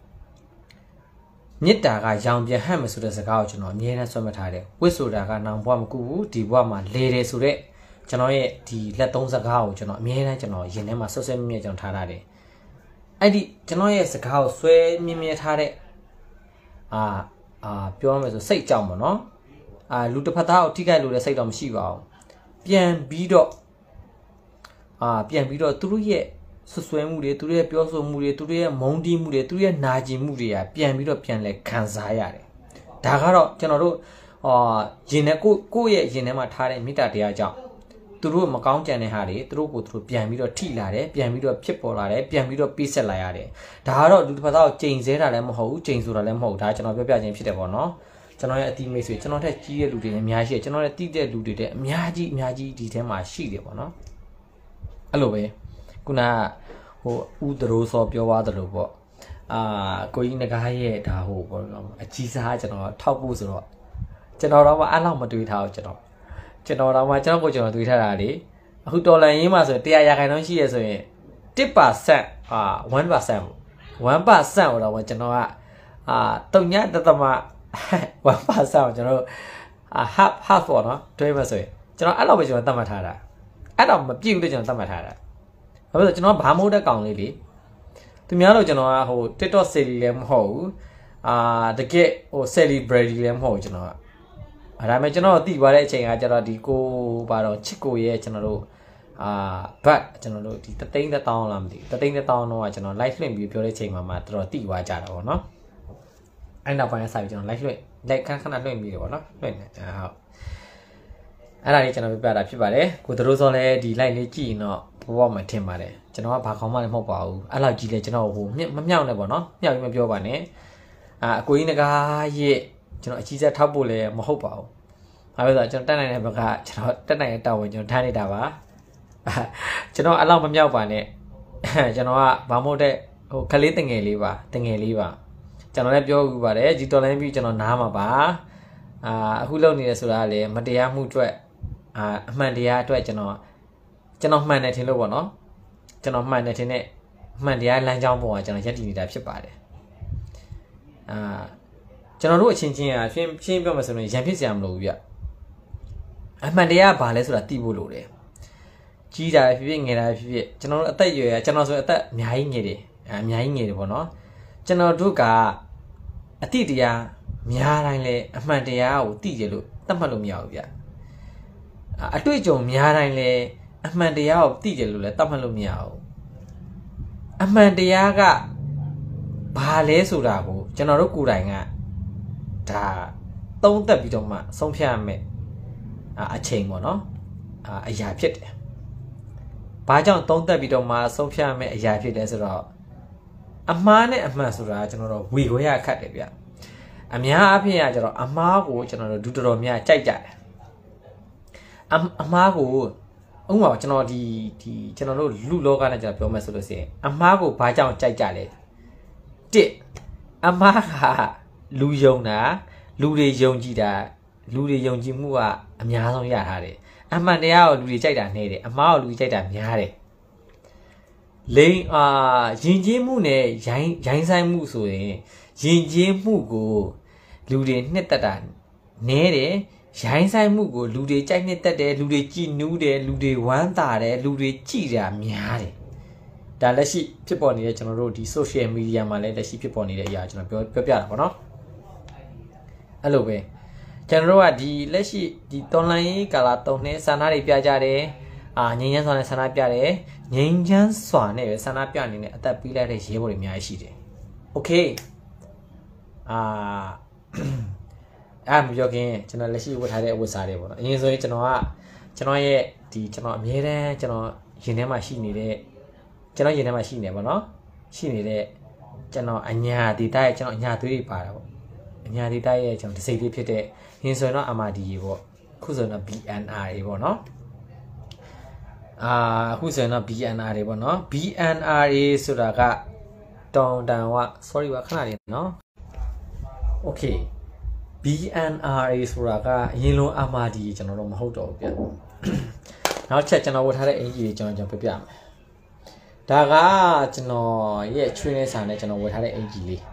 မေတ္တာကရောင်ပြန်ဟတ်မယ်ဆိုတဲ့စကားကိုကျွန်တော်အမြဲတမ်းဆွဲမှတ်ထားတယ်ဝိဆိုတာကနောင်ဘဝမကူဘူးဒီဘဝမှာလေတယ်ဆိုတဲ့ကျွန်တော်ရဲ့ဒီလက်သုံးစကားကိုကျွန်တော်အမြဲတမ်းကျွန်တော်ရင်ထဲမှာဆွဲဆွဲမြဲမြဲကျွန်တော်ထားထားတယ်အဲ့ဒီကျွန်တော်ရဲ့စကားကိုဆွဲမြဲမြဲထားတဲ့အာအာပြောရမယ်ဆိုစိတ်ကြောင့်ပေါ့နော်အာလူတစ်ဖက်သားကိုထိခိုက်လို့တဲ့စိတ်တော့မရှိပါဘူးပြန်ပြီးတော့အာပြန်ပြီးတော့သူတို့ရဲ့ဆွဆွဲမှုတွေသူတို့ရဲ့ပြောဆိုမှုတွေသူတို့ရဲ့မုန်းတီးမှုတွေသူတို့ရဲ့နာကျင်မှုတွေကပြန်ပြီးတော့ပြန်လဲခံစားရတယ်ဒါကတော့ကျွန်တော်တို့အာရင်ထဲကိုကိုယ့်ရဲ့ရင်ထဲမှာထားတဲ့မေတ္တာတရားကြောင့်သူတို့မကောင်းကြံတဲ့ဟာတွေသူတို့ကိုသူတို့ပြန်ပြီးတော့ထိလာတယ်ပြန်ပြီးတော့ဖြစ်ပေါ်လာတယ်ပြန်ပြီးတော့ပြစ်ဆက်လာရတယ်ဒါကတော့လူတစ်ဖက်သားကိုချိန်ဆဲတာလည်းမဟုတ်ဘူးချိန်ဆိုတာလည်းမဟုတ်ဒါကျွန်တော်ပြောပြခြင်းဖြစ်တယ်ပေါ့နော်ကျွန်တော်ရဲ့အတိမိတ်ဆွေကျွန်တော်ထက်ကြီးတဲ့လူတွေလည်းအများကြီးကျွန်တော်ရဲ့တိတဲ့လူတွေလည်းအများကြီးအများကြီးဒီထဲမှာရှိတယ်ပေါ့နော်အဲ့လိုပဲခုနဟိုဦးတရိုးစောပြောသွားတယ်လို့ပေါ့အာကိုကြီးငကားရဲ့ဒါဟိုပေါ့အကြီးစားကျွန်တော်ထောက်ဖို့ဆိုတော့ကျွန်တော်တော့အဲ့လောက်မတွေးထားဘူးကျွန်တော်ကျွန်တော်တော့မှကျွန်တော်ကိုကျွန်တော်တွေးထားတာလေအခုတော်လန်ရင်းမှာဆိုတရားရာခိုင်နှုန်းရှိရဆိုရင်one percent အာone percent one percent ဟိုတော့ကျွန်တော်ကအာတုံညတသမone percent ကိုကျွန်တော်အာ half half ပေါ့နော်တွေးမှဆိုရင်ကျွန်တော်အဲ့လောက်ပဲကျွန်တော်သတ်မှတ်ထားတာအဲ့တော့မပြည့်ဘူးလို့ကျွန်တော်သတ်မှတ်ထားတာဘာလို့လဲကျွန်တော်ဘာမဟုတ်တဲ့ကောင်လေးလေသူများတော့ကျွန်တော်ကဟို TikTok series လည်းမဟုတ်ဘူးအာတကယ်ဟို celebrity လည်းမဟုတ်ဘူးကျွန်တော်ကအဲ့ဒါမဲ့ကျွန်တော်သိသွားတဲ့အချိန်ကကျတော့ဒီကိုဘာတော့ချစ်ကိုရဲ့ကျွန်တော်တို့အာဘတ်ကျွန်တော်တို့ဒီတသိန်းတစ်တောင်းလားမသိဘူးတသိန်းတစ်တောင်းတော့ကျွန်တော် live လွှင့်ပြီးပြောတဲ့ချိန်မှာမှတော်တော်သိသွားကြတာပေါ့နော်အဲ့နောက်ပိုင်းဆက်ပြီးကျွန်တော် live လွှင့် live ခဏခဏလွှင့်ပြီးတယ်ပေါ့နော်လွှင့်နေဟုတ်အဲ့ဒါလေးကျွန်တော်ပြပြတာဖြစ်ပါတယ်ကိုတို့စောလဲဒီ live လေးကြည့်ရင်တော့ဘောမှာထင်ပါတယ်ကျွန်တော်ကဘာခေါင်းမှလည်းမဟုတ်ပါဘူးအဲ့လောက်ကြီးလဲကျွန်တော်ဟိုမမြောက်နဲ့ပေါ့နော်မြောက်ပြီးမပြောပါနဲ့အာအကိုကြီးငကားရဲ့ကျွန်တော်အကြီးစားထောက်ဖို့လည်းမဟုတ်ပါဘူးဘာလို့လဲဆိုတော့ကျွန်တော်တက်နိုင်တဲ့ဘက်ကကျွန်တော်တက်နိုင်တဲ့တာဝန်ကျွန်တော်ထမ်းနေတာပါကျွန်တော်အဲ့လောက်မမြောက်ပါနဲ့ကျွန်တော်ကဘာမို့တဲ့ဟိုခလေးတငယ်လေးပါတငယ်လေးပါကျွန်တော်လည်းပြောပြပါတယ်ဒီတော်လိုင်းပြီးကျွန်တော်နားမှာပါအာအခုလုပ်နေရဆိုတာလည်းမတရားမှုအတွက်အာအမှန်တရားအတွက်ကျွန်တော်ကျွန်တော်မှန်တယ်ထင်လို့ပေါ့နော်ကျွန်တော်မှန်တယ်ထင်တဲ့မှန်တရားလမ်းကြောင်းပေါ်ကကျွန်တော်ရက်တည်နေတာဖြစ်ပါတယ်အာကျွန်တော်တို့အချင်းချင်းอ่ะရှင်းရှင်းပြောမှဆိုရင်ရံဖြစ်စရာမလိုဘူးဗျအမှန်တရားဘာလဲဆိုတာသိဖို့လိုတယ်ကြီးတာဖြစ်ဖြစ်ငယ်တာဖြစ်ဖြစ်ကျွန်တော်တို့အသက်ရွယ်ကျွန်တော်ဆိုအသက်အများကြီးငယ်တယ်အများကြီးငယ်တယ်ပေါ့နော်ကျွန်တော်တို့ကအတိတရားများတိုင်းလဲအမှန်တရားကိုသိတယ်လို့သတ်မှတ်လို့မရဘူးဗျအတွေ့အကြုံများတိုင်းလဲအမှန်တရားကိုသိတယ်လို့လည်းသတ်မှတ်လို့မရဘူးအမှန်တရားကဘာလဲဆိုတာကိုကျွန်တော်တို့ကိုယ်တိုင်ကဒါသုံးသပ်ပြီးတော့မှဆုံးဖြတ်ရမယ်အချိန်ပေါ့နော်အရာဖြစ်တယ်ဘာကြောင့်သုံးသပ်ပြီးတော့မှဆုံးဖြတ်ရမယ်အရာဖြစ်တယ်ဆိုတော့အမှားနဲ့အမှန်ဆိုတာကျွန်တော်တို့ဝေခွဲရခတ်တယ်ဗျအများအားဖြင့်ကကျွန်တော်အမှားကိုကျွန်တော်တို့ဒူတော်တော်များကြိုက်ကြတယ်အအမှားကိုဥပမာကျွန်တော်ဒီဒီကျွန်တော်တို့လူလောကနဲ့ကျွန်တော်ပြောမယ်ဆိုလို့ရှိရင်အမှားကိုဘာကြောင့်ကြိုက်ကြလဲတစ်အမှားကလူယုံတာလူတွေယုံကြည်တာလူတွေယုံကြည်မှုကအများဆုံးရထားတယ်အမှန်တရားကိုလူတွေကြိုက်တာနေတယ်အမှားကိုလူတွေကြိုက်တာများတယ်လိန်အာယဉ်ကျေးမှုနဲ့ရိုင်းရိုင်းဆိုင်မှုဆိုရင်ယဉ်ကျေးမှုကိုလူတွေနှစ်သက်တာနဲတယ်ရိုင်းဆိုင်မှုကိုလူတွေကြိုက်နှစ်သက်တယ်လူတွေကြည်နူးတယ်လူတွေဝမ်းသာတယ်လူတွေကြည်တာများတယ်ဒါလက်ရှိဖြစ်ပေါ်နေတဲ့ကျွန်တော်တို့ဒီ social media မှာလည်းလက်ရှိဖြစ်ပေါ်နေတဲ့အရာကျွန်တော်ပြောပြောပြတာပေါ့နော်အဲ့လိုပဲကျွန်တော်တို့ကဒီလက်ရှိဒီ online ကာလာသုံးနှစ်ဆန္ဒတွေပြကြတယ်အာငြိမ်းချမ်းစွာနဲ့ဆန္ဒပြတယ်ငြိမ်းချမ်းစွာနဲ့ပဲဆန္ဒပြနေတဲ့အသက်ပေးလိုက်တဲ့ရဲဘော်တွေအများကြီးရှိတယ်โอเคအာအဲ့မပြောခင်ကျွန်တော်လက်ရှိဝတ်ထားတဲ့အဝတ်စားတွေပေါ့နော်အရင်ဆိုရင်ကျွန်တော်ကကျွန်တော်ရဲ့ဒီကျွန်တော်အမြဲတမ်းကျွန်တော်ရင်ထဲမှာရှိနေတဲ့ကျွန်တော်ရင်ထဲမှာရှိနေပေါ့နော်ရှိနေတဲ့ကျွန်တော်အညာဒေတာရဲ့ကျွန်တော်အညာသွေးတွေပါတာပေါ့အညာဒေတာရဲ့ကျွန်တော်ဒီစိတ်လေးဖြစ်တဲ့ဟင်းဆိုရင်တော့ M R D ရေပေါ့အခုဆိုရင်တော့ B N R ရေပေါ့နော်အာအခုဆိုရင်တော့ B N R ရေပေါ့နော် B N R ရေဆိုတာကတောင်တန်ဝ sorry ပါခဏလေးနော် okay B N R ရေဆိုတာကအရင်လုံး M R D ရေကျွန်တော်တို့မဟုတ်တော့ဘူးဗျနောက်ချက်ကျွန်တော်ဝတ်ထားတဲ့အင်ဂျီတွေကျွန်တော်ကျွန်တော်ပြပြမယ်ဒါကကျွန်တော်ရဲ့ချွေးနေစာနဲ့ကျွန်တော်ဝယ်ထားတဲ့အင်ဂျီလေး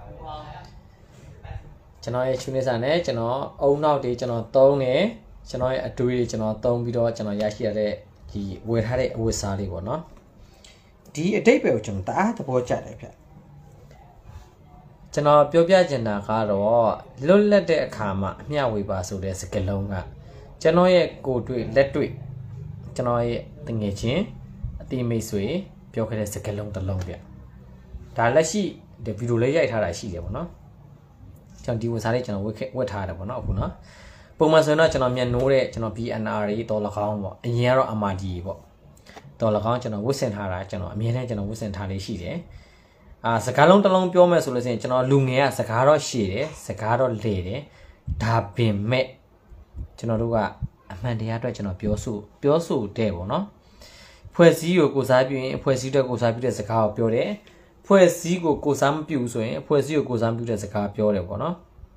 ကျွန်တော်ရဲ့ချွေးနေစာနဲ့ကျွန်တော်အုံနောက်တွေကျွန်တော်သုံးတယ်ကျွန်တော်ရဲ့အတွေးတွေကျွန်တော်သုံးပြီးတော့ကျွန်တော်ရရှိရတဲ့ဒီဝယ်ထားတဲ့အဝတ်စားလေးပေါ့နော်ဒီအတိတ်ပဲကိုကျွန်တော်တအားသဘောကျတယ်ဗျကျွန်တော်ပြောပြချင်တာကတော့လွတ်လပ်တဲ့အခါမှာအမျှဝေပါဆိုတဲ့စကားလုံးကကျွန်တော်ရဲ့ကိုယ်တွေ့လက်တွေ့ကျွန်တော်ရဲ့တငယ်ချင်းအတိမိတ်ဆွေပြောခဲ့တဲ့စကားလုံးတစ်လုံးပြဒါလက်ရှိဒီဗီဒီယိုလေးရိုက်ထားတာရှိတယ်ပေါ့နော်ကျွန်တော်ဒီဝတ်စားလေးကျွန်တော်ဝတ်ဝတ်ထားတယ်ပေါ့နော်အခုနော်ပုံမှန်ဆိုရင်တော့ကျွန်တော်မြန်နိုးတဲ့ကျွန်တော် B N R တွေတော်လကောင်းပေါ့အရင်ကတော့ M R D ပေါ့တော်လကောင်းကျွန်တော်ဝတ်ဆင်ထားတာကျွန်တော်အမြဲတမ်းကျွန်တော်ဝတ်ဆင်ထားလေးရှိတယ်အာစကားလုံးတစ်လုံးပြောမယ်ဆိုလို့ရှိရင်ကျွန်တော်လူငယ်ကစကားတော့ရှည်တယ်စကားတော့လေတယ်ဒါပင်မဲ့ကျွန်တော်တို့ကအမှန်တရားအတွက်ကျွန်တော်ပြောဆိုပြောဆိုတဲ့ပေါ့နော်ဖွဲ့စည်းကိုကိုစားပြုရင်ဖွဲ့စည်းတဲ့ကိုစားပြုတဲ့စကားကိုပြောတယ်ဖွဲ့စည်းကိုကိုစားမပြုဆိုရင်ဖွဲ့စည်းကိုကိုစားမပြုတဲ့စကားပြောတယ်ပေါ့နော်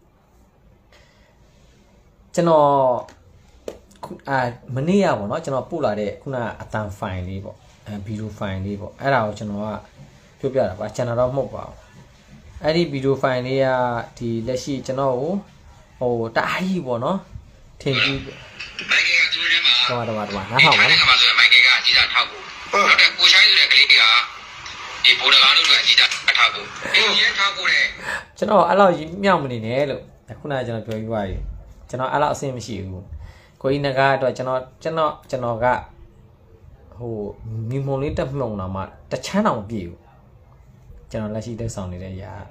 ကျွန်တော်အာမနေ့ကပေါ့နော်ကျွန်တော်ပို့လာတဲ့ခုနအတန် file လေးပေါ့အဲဗီဒီယို file လေးပေါ့အဲ့ဒါကိုကျွန်တော်ကပြောပြတာပါ channel တော့မဟုတ်ပါဘူးအဲ့ဒီဗီဒီယို file လေးကဒီလက်ရှိကျွန်တော်ကိုဟိုတအားကြီးပေါ့နော်ထင်ကြည့်မိုက်ကယ်ကသူတို့ထဲမှာတော့တော့တော့နားထောင်ပါမိုက်ကယ်မှာဆိုရင်မိုက်ကယ်ကအကြီးတာထောက်ဖို့နောက်တဲ့ကိုရှိုင်းဆိုတဲ့ကလေးကဒီဘိုးတကားတို့ကအကြီးတာထောက်ဖို့အင်းရဲထောက်ဖို့တဲ့ကျွန်တော်အဲ့လောက်မြောက်မနေနဲ့လို့ခုနကကျွန်တော်ပြောပြီးသွားပြီကျွန်တော်အဲ့လောက်အဆင်မရှိဘူးကိုကြီးနဂါအတွက်ကျွန်တော်ကျွန်တော်ကျွန်တော်ကဟိုမြုံမုံလေးတက်မှုံတော့မှတချမ်းတောင်မပြည့်ဘူးကျွန်တော်လက်ရှိတက်ဆောင်နေတဲ့ຢာ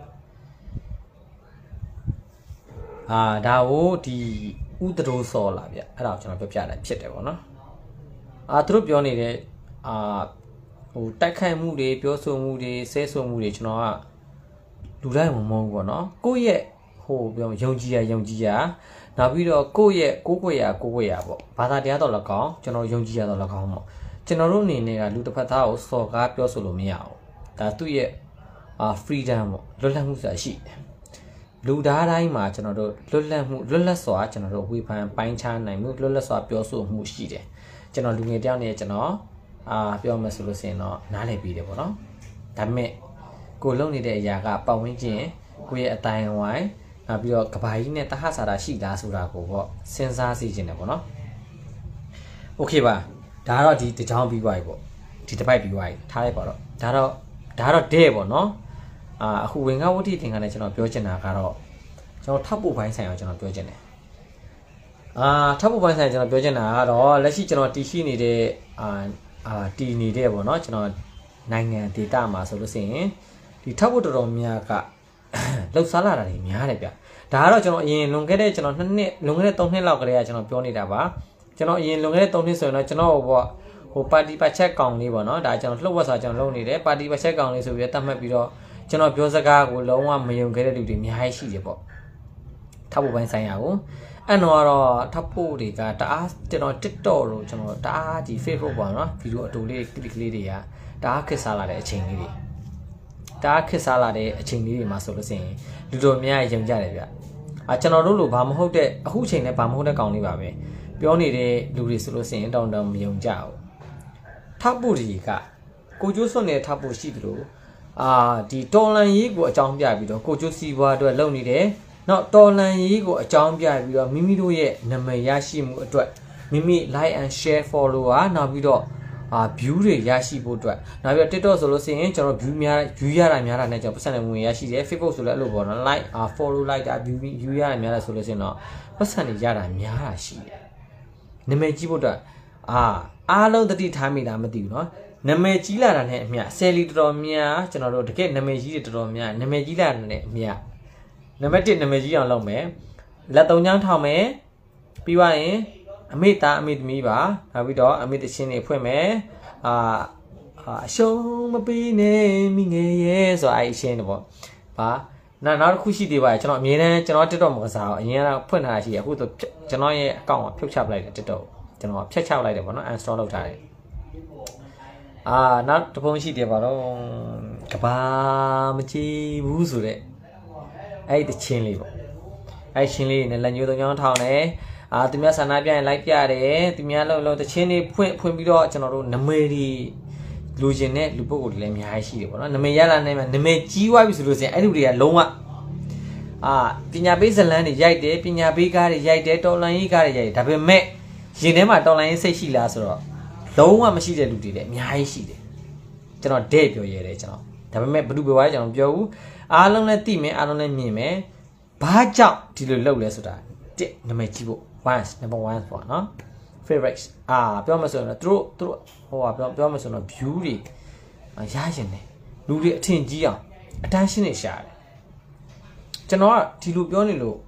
အာဒါကိုဒီဥဒရိုးစော်လာဗျအဲ့ဒါကိုကျွန်တော်ပြောပြလိုက်ဖြစ်တယ်ပေါ့နော်အာသူတို့ပြောနေတဲ့အာဟိုတိုက်ခိုက်မှုတွေပြောဆိုမှုတွေဆဲဆိုမှုတွေကျွန်တော်ကလူတိုင်းမမဟုတ်ဘူးပေါ့နော်ကိုယ့်ရဲ့ဟိုပြောယုံကြည်ရယုံကြည်ရနောက်ပြီးတော့ကိုယ့်ရဲ့ကိုယ်ကိုယ်ရကိုယ်ကိုယ်ရပေါ့ဘာသာတရားတော်၎င်းကျွန်တော်ယုံကြည်ရတော်၎င်းပေါ့ကျွန်တော်တို့အနေနဲ့ကလူတစ်ဖက်သားကိုစော်ကားပြောဆိုလို့မရဘူးဒါသူ့ရဲ့အာ freedom ပေါ့လွတ်လပ်မှုဆိုတာရှိတယ်လူသားတိုင်းမှာကျွန်တော်တို့လွတ်လပ်မှုလွတ်လပ်စွာကျွန်တော်တို့ဝေဖန်ပိုင်းခြားနိုင်မှုလွတ်လပ်စွာပြောဆိုမှုရှိတယ်ကျွန်တော်လူငယ်တယောက်နဲ့ကျွန်တော်အာပြောမှဆိုလို့ရှိရင်တော့နားလည်ပြီးတယ်ပေါ့နော်ဒါပေမဲ့ကိုလုံနေတဲ့အရာကပတ်ဝန်းကျင်ကိုယ့်ရဲ့အတိုင်းဝိုင်းနောက်ပြီးတော့ကဘာကြီးနဲ့တဟဆာတာရှိလားဆိုတာကိုပေါ့စဉ်းစားစီခြင်းတယ်ပေါ့နော်โอเคပါဒါကတော့ဒီတကြောင်ပြီးသွားပြီပေါ့ဒီတစ်ပိုက်ပြီးသွားပြီထားလိုက်ပါတော့ဒါတော့ဒါတော့တဲ့ပေါ့နော်အာအခုဝင်ကဝဋ္ဌိသင်္ကန်းနဲ့ကျွန်တော်ပြောချင်တာကတော့ကျွန်တော်ထပ်ဖို့ပိုင်းဆိုင်အောင်ကျွန်တော်ပြောချင်တယ်အာထပ်ဖို့ပိုင်းဆိုင်ကျွန်တော်ပြောချင်တာကတော့လက်ရှိကျွန်တော်တည်ရှိနေတဲ့အာအာတည်နေတဲ့ပေါ့နော်ကျွန်တော်နိုင်ငံဒေသမှာဆိုလို့ရှိရင်ဒီထပ်ဖို့တော်တော်များကလှုပ်ရှားလာတာတွေများတယ်ဗျဒါကတော့ကျွန်တော်အရင်လွန်ခဲ့တဲ့ကျွန်တော်နှစ်နှစ်လွန်ခဲ့တဲ့သုံးနှစ်လောက်ကလေးကကျွန်တော်ပြောနေတာပါကျွန်တော်အရင်လွန်ခဲ့တဲ့သုံးနှစ်ဆိုရင်တော့ကျွန်တော်ဟိုပေါ့ဟိုပါတီပတ်ချက်ကောင်လေးပေါ့နော်ဒါကျွန်တော်လှုပ်ဝက်စာကျွန်တော်လုပ်နေတယ်ပါတီပတ်ချက်ကောင်လေးဆိုပြီးတတ်မှတ်ပြီးတော့ကျွန်တော်ပြောစကားကိုလုံးဝမယုံခဲ့တဲ့လူတွေအများကြီးရှိတယ်ပေါ့ထပ်ဖို့ပိုင်းဆိုင်ရာကိုအဲ့တော့တော့ထပ်ဖို့တွေကတအားကျွန်တော် TikTok လို့ကျွန်တော်တအားဒီ Facebook ပေါ့နော်ဗီဒီယိုအတူလေးကလစ်ကလေးတွေကတအားခက်စားလာတဲ့အချိန်လေးတွေတအားခက်စားလာတဲ့အချိန်လေးတွေမှာဆိုလို့ရှိရင်လူတော်များယုံကြတယ်ဗျအာကျွန်တော်တို့လိုဘာမဟုတ်တဲ့အခုအချိန်နဲ့ဘာမဟုတ်တဲ့ကောင်လေးပါပဲပြောနေတဲ့လူတွေဆိုလို့ရှိရင်တောင်းတမယုံကြဘူးထပ်ဖို့တွေကကိုကျိုးစွန့်နေတဲ့ထပ်ဖို့ရှိတယ်လို့အာဒီတော်လန်ရေးကိုအကြောင်းပြပြီးတော့ကိုကျိုးစီဘွားအတွက်လုပ်နေတယ်။နောက်တော်လန်ရေးကိုအကြောင်းပြပြီးတော့မိမိတို့ရဲ့နာမည်ရရှိမှုအတွက်မိမိ like and share follower နောက်ပြီးတော့အာ view တွေရရှိဖို့အတွက်နောက်ပြီးတော့ TikTok ဆိုလို့ရှိရင်ကျွန်တော် view များ view ရတာများတာနဲ့ကျွန်တော်ပတ်စံနေဝင်ရရှိတယ် Facebook ဆိုလည်းအဲ့လိုပေါ့နော် like အာ follow like တာ view view ရတာများတာဆိုလို့ရှိရင်တော့ပတ်စံနေရတာများတာရှိတယ်။နာမည်ကြီးဖို့အတွက်အာအားလုံးတတိထားမိတာမသိဘူးနော်နာမည်ကြီးလာတာနဲ့အမျှဆယ်လီတော်တော်များကျွန်တော်တို့တကယ်နာမည်ကြီးတွေတော်တော်များနာမည်ကြီးလာတာနဲ့အမျှနံပါတ်တစ်နာမည်ကြီးအောင်လုပ်မယ်လက်သုံးချောင်းထောင်မယ်ပြီးသွားရင်အမေသားအမေသမီးပါနောက်ပြီးတော့အမေတချင်းတွေဖွင့်မယ်အာအရှုံးမပေးနဲ့မိငယ်ရဲ့ဆိုအဲ့အရှင်းတော့ပေါ့ဘာနောက်နောက်တစ်ခုရှိသေးပါကျွန်တော်အမြဲတမ်းကျွန်တော် TikTok မကစားအောင်အရင်ကဖွင့်ထားတာရှိရအခုဆိုကျွန်တော်ရဲ့အကောင့်ကိုဖြုတ်ချပလိုက်တယ် TikTok ကျွန်တော်ဖြတ်ချပလိုက်တယ်ပေါ့နော် uninstall လုပ်ထားတယ်အာနောက်တစ်ပုံရှိတယ်ပါတော့ကဘာမချီဘူးဆိုတဲ့အဲ့ဒီချင်းလေးပေါ့အဲ့ချင်းလေးနဲ့လက်ညှိုးသုံးချောင်းထောင်တယ်အာသူများဆန္ဒပြရင်လိုက်ပြတယ်သူများလုံးလုံးတချင်းလေးဖွင့်ဖွင့်ပြီးတော့ကျွန်တော်တို့နမေဒီလူချင်းနဲ့လူပုဂ္ဂိုလ်တွေလည်းအများကြီးရှိတယ်ပေါ့နော်နမေရလာနေမှာနမေကြီးသွားပြီဆိုလို့ရှိရင်အဲ့လူတွေကလုံးဝအာပညာပေးဇလန်းတွေရိုက်တယ်ပညာပေးကားတွေရိုက်တယ်တော်လန်ရေးကားတွေရိုက်တယ်ဒါပေမဲ့ရင်ထဲမှာတော်လန်ရေးစိတ်ရှိလားဆိုတော့လုံးဝမရှိတဲ့လူတွေလည်းအများကြီးရှိတယ်ကျွန်တော်တဲ့ပြောရဲတယ်ကျွန်တော်ဒါပေမဲ့ဘယ်သူပဲကျွန်တော်ပြောဘူးအားလုံးလည်းသိမယ်အားလုံးလည်းမြင်မယ်ဘာကြောင့်ဒီလိုလုပ်လဲဆိုတာတစ်နမည်ကြည့်ဖို့ once number one ပေါ့နော် favorites အာပြောမှဆိုရင်တော့သူတို့သူတို့ဟိုပြောပြောမှဆိုတော့ view တွေရရင်တယ်လူတွေအထင်ကြီးအောင် attention တွေရှာတယ်ကျွန်တော်ကဒီလိုပြောနေလို့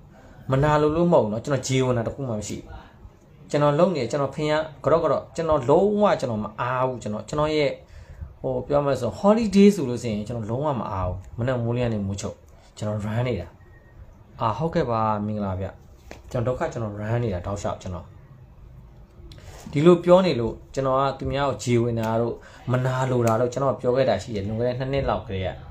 မနာလို့လို့မဟုတ်နော်ကျွန်တော်ဂျေဝင်တာတခုမှမရှိကျွန်တော်လုံးနေကျွန်တော်ဖင်ရကြော့ကြော့ကျွန်တော်လုံးဝကျွန်တော်မအားဘူးကျွန်တော်ကျွန်တော်ရဲ့ဟိုပြောမှဆို holiday ဆိုလို့ဆိုရင်ကျွန်တော်လုံးဝမအားဘူးမနေ့မိုးလင်းကနေမိုးချုပ်ကျွန်တော် run နေတာအာဟုတ်ကဲ့ပါမင်္ဂလာဗျကျွန်တော်ဒုက္ခကျွန်တော် run နေတာတောက်လျှောက်ကျွန်တော်ဒီလိုပြောနေလို့ကျွန်တော်ကသူများကိုဂျေဝင်တာတို့မနာလိုတာတို့ကျွန်တော်ပြောခဲ့တာရှိတယ်လွန်ခဲ့တဲ့နှစ်နှစ်လောက်ကလေးကအာ